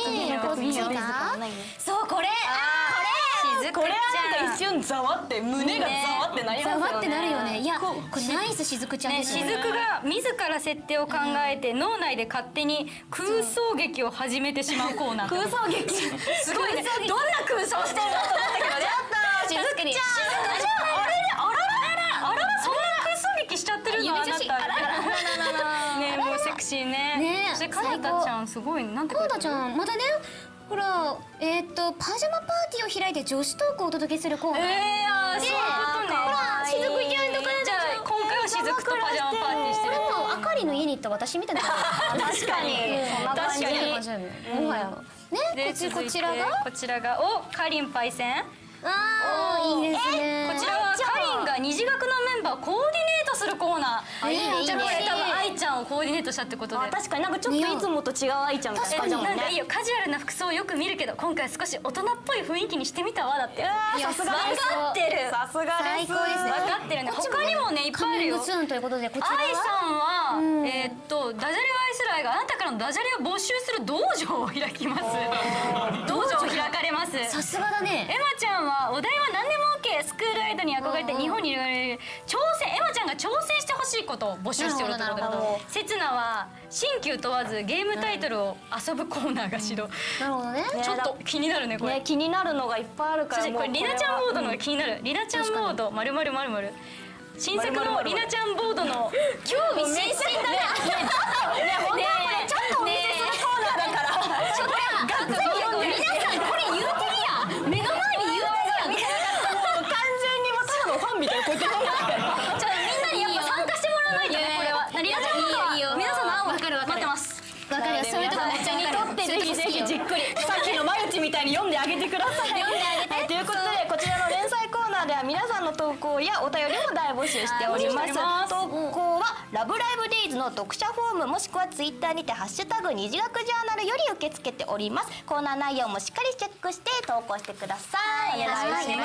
そうこれ。 これはなんか一瞬ざわって胸がざわってなりますよね。 ざわってなるよね。いや、これナイスしずくちゃんですね。しずくが自ら設定を考えて脳内で勝手に空想劇を始めてしまうコーナー。 空想劇。 すごいね。どんな空想してるのと思ったけどね。 ちょっとしずくちゃん。 あれあららあららそんな空想劇しちゃってるのあなた。ねもうセクシーね。ね。そしてかなたちゃんすごいなんて。 かなたちゃんまたね。ほら、えっとパジャマパーティーを開いて女子トークをお届けするコーナー。 ええー、そういうことね。 ほら、しずくちゃんとかじゃあ今回はしずくとパジャマパーティーしてる。 これもあかりの家に行った私みたいな。 確かに。確かに。もはや。ね、こちらがこちらがおかりんパイセン。 ああ、いいですね。 こちらはかりんが虹学のメンバーをコーディネートするコーナー。 いいね。 じゃあこれ多分愛ちゃんをコーディネートしたってことで。 確かになんかちょっといつもと違う愛ちゃんみたいな感じだもんね。 なんかいいよ、カジュアルな服装をよく見るけど今回少し大人っぽい雰囲気にしてみたわだって。 さすがです。 分かってる。 さすがです。 最高ですね。 分かってるね。他にもねいっぱいあるよ。 カミングスーンということでこちらは愛さんはえっとダジャレを愛する愛があなたからのダジャレを募集する道場を開きます。道場を開かれます。 さすがだね。 エマちゃんはお題は何でも OK。スクールアイドルに憧れて日本にいる挑戦エマちゃんが挑戦してほしいことを募集しておるということで、せつなは新旧問わずゲームタイトルを遊ぶコーナーが始動。 なるほどね。 ちょっと気になるねこれ。 気になるのがいっぱいあるから。 これリナちゃんモードのが気になる。リナちゃんモードまるまるまるまる。新作のリナちゃんボードの興味津々だね。 いや本当はこれちょっとお見せするコーナーだから。 ちょっとがっつり読んで。皆さんこれ言うてるやん。目の前に言うてるやん。みたいな。 完全にもうただのファンみたいなこうやって。 じゃあみんなにやっぱ参加してもらわないとねこれは。リナちゃんボードは皆さんの案を待ってます。 わかるよ。そういうとこめっちゃにとってぜひぜひじっくりさっきのマルチみたいに読んであげてください。 読んであげて。 ということでこちらの連載コーナーでは皆さんの投稿やお便りも大募集しております。投稿はラブライブデイズの読者フォームもしくはツイッターにてハッシュタグ虹学ジャーナルより受け付けております。コーナー内容もしっかりチェックして投稿してください。 よろしくお願いします。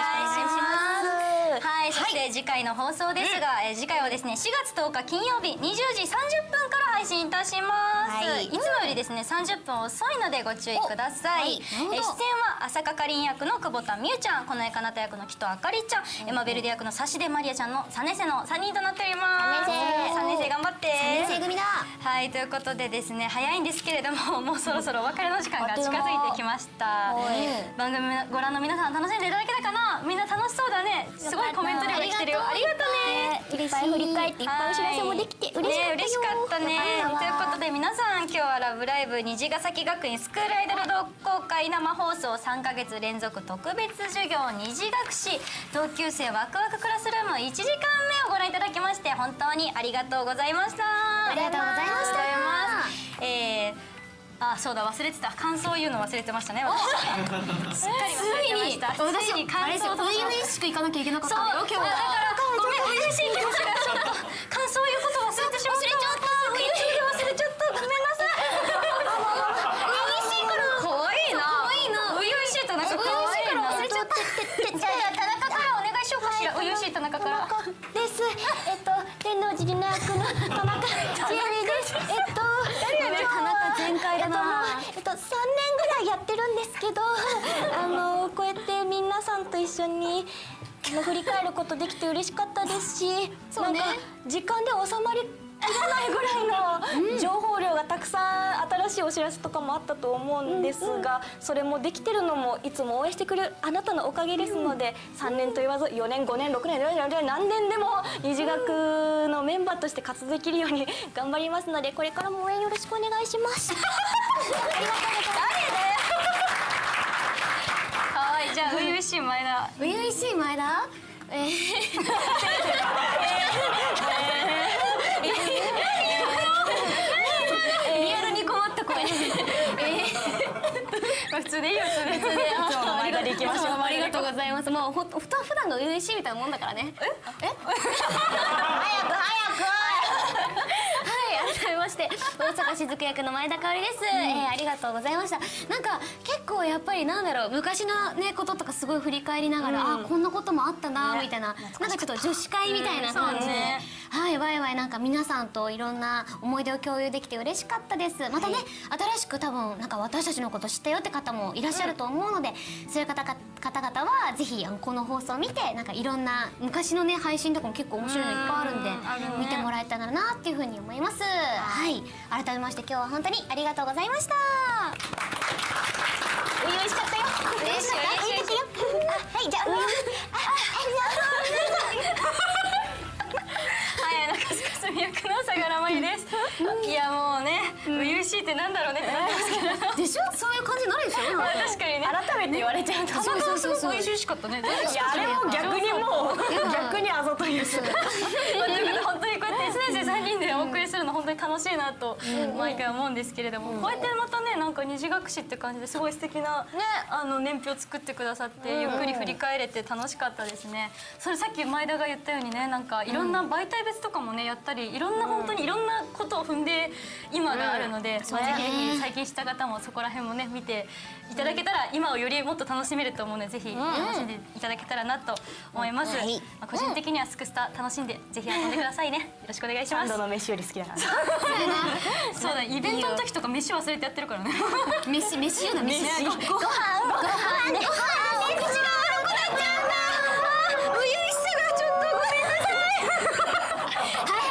はい、そして次回の放送ですが、え次回はですねしがつとおか金曜日にじゅうじさんじゅっぷんから配信いたします。いつもよりですねさんじゅっぷん遅いのでご注意ください。え出演は朝香かりん役の久保田美優ちゃん、このえかなた役の木戸あかりちゃん、エマベルデ役の指出まりあちゃんのさんねん生のさんにんとなっております。さんねん生頑張って。 さんねん生組だ。 はい、ということでですね早いんですけれどももうそろそろお別れの時間が近づいてきました。番組ご覧の皆さん楽しんでいただけたかな。みんな楽しそうだね。すごいコメント量が来てるよ。ありがとね。 いっぱい振り返っていっぱいお知らせもできて嬉しかったよ。 嬉しかったね。ということで皆さん今日はラブライブ虹ヶ崎学院スクールアイドル同好会生放送さんかげつ連続特別授業虹学士同級生ワクワククラスルームいちじかんめをご覧いただきまして本当にありがとうございました。 ありがとうございました。 えーあ、そうだ忘れてた。感想を言うの忘れてましたね。すっかり忘れてました。 私に感想を初々しく行かなきゃいけなかったんだよ今日は。 だからごめん嬉しい気持ちがちょっと感想を言うこと忘れてしまった。忘れちゃった。忘れちゃった。ごめんなさい。嬉しいから可愛いな。可愛いな。初々しい田中可愛いな。忘れちゃった。じゃあ田中からお願いしようかしら。初々しい田中から。 です。えっと天王寺里奈役の田中千恵です。えっと田中全開だな。 えっとさんねんぐらいやってるんですけど、あのこうやって皆さんと一緒にあの振り返ることできて嬉しかったですし、なんか時間で収まりきらないぐらいの情報量がたくさん新しい教お知らせとかもあったと思うんですが、それもできてるのもいつも応援してくれるあなたのおかげですので、さんねんと言わずよねんごねんろくねん何年でも虹学のメンバーとして活動できるように頑張りますので、これからも応援よろしくお願いします。ありがとうございます。誰だよ。 可愛い。じゃあ初々しい前田。 初々しい前田。えーリアルに困った声。 普通でいいよ、普通で。普通で。 前田でいきましょう。 ありがとうございます。もうほ普段普段の初々しいみたいなもんだからね。え？え？早く早く。はい、改めまして大阪しずく役の前田香織です。えーありがとうございました。なんか結構やっぱりなんだろう、昔のねこととかすごい振り返りながら、あこんなこともあったなみたいな、なんかちょっと女子会みたいな感じで、はいワイワイなんか皆さんといろんな思い出を共有できて嬉しかったです。またね新しく多分なんか私たちのこと知ったよって方もいらっしゃると思うので、そういう方か方々はぜひあのこの放送を見て、なんかいろんな昔のね配信とかも結構面白いのいっぱいあるんで見てもらえたらなっていうふうに思います。はい、改めまして今日は本当にありがとうございました。 初々しかったよ。 嬉しい嬉しい。 はい、じゃあはい、中須かすみ役の相良真由です。いやもうね、初々しいってなんだろうねってなってますけど。 でしょ、そういう感じになるでしょ。 まあ確かにね。 改めて言われちゃうと、 たまたますごく初々しかったね。 いやあれも逆にもう逆にあざといです。 ということで本当にこうやっていちねんせいさんにんでお送りするの本当に楽しいなと毎回思うんですけれども、こうやってまたねなんか虹学士って感じですごい素敵なあの年表作ってくださってゆっくり振り返れて楽しかったですね。それさっき前田が言ったようにね、なんかいろんな媒体別とかもねやったり、いろんな本当にいろんなことを踏んで今があるので、ぜひ最近知った方もそこら辺もね見ていただけたら今をよりもっと楽しめると思うので、ぜひ楽しんでいただけたらなと思います。まあ個人的にはスクスタ楽しんでぜひ遊んでくださいね。よろしくお願いします。 サンドの飯より好きだからね。 そうだ、イベントの時とか飯忘れてやってるからね。 飯飯よな飯。 飯ご飯ご飯ご飯ね。ご飯ね。口が悪くなっちゃうんだ。初々しさがちょっとごめんなさい。はい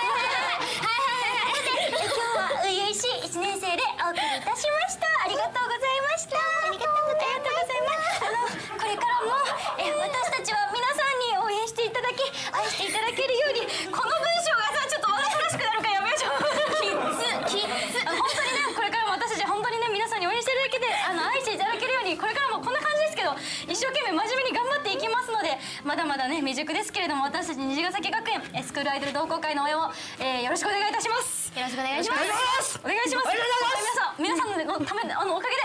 はいはいはいはいはいはい。今日は初々しい一年生でお送りいたしました。ありがとうございました。ありがとうございます。あのこれからもえ私たちは皆さんに応援していただき愛していただけるように、この文章がさちょっとわざとらしくなるからやめましょう。キッズキッズ。本当にねこれからも私たち本当にね皆さんに応援していただけてあの愛していただけるように、これからもこんな感じですけど一生懸命真面目に頑張っていきますので、まだまだね未熟ですけれども私たち虹ヶ崎学園スクールアイドル同好会の応援を、えー、よろしくお願いいたします。 よろしくお願いします。 お願いします。皆さん皆さんのためあのおかげで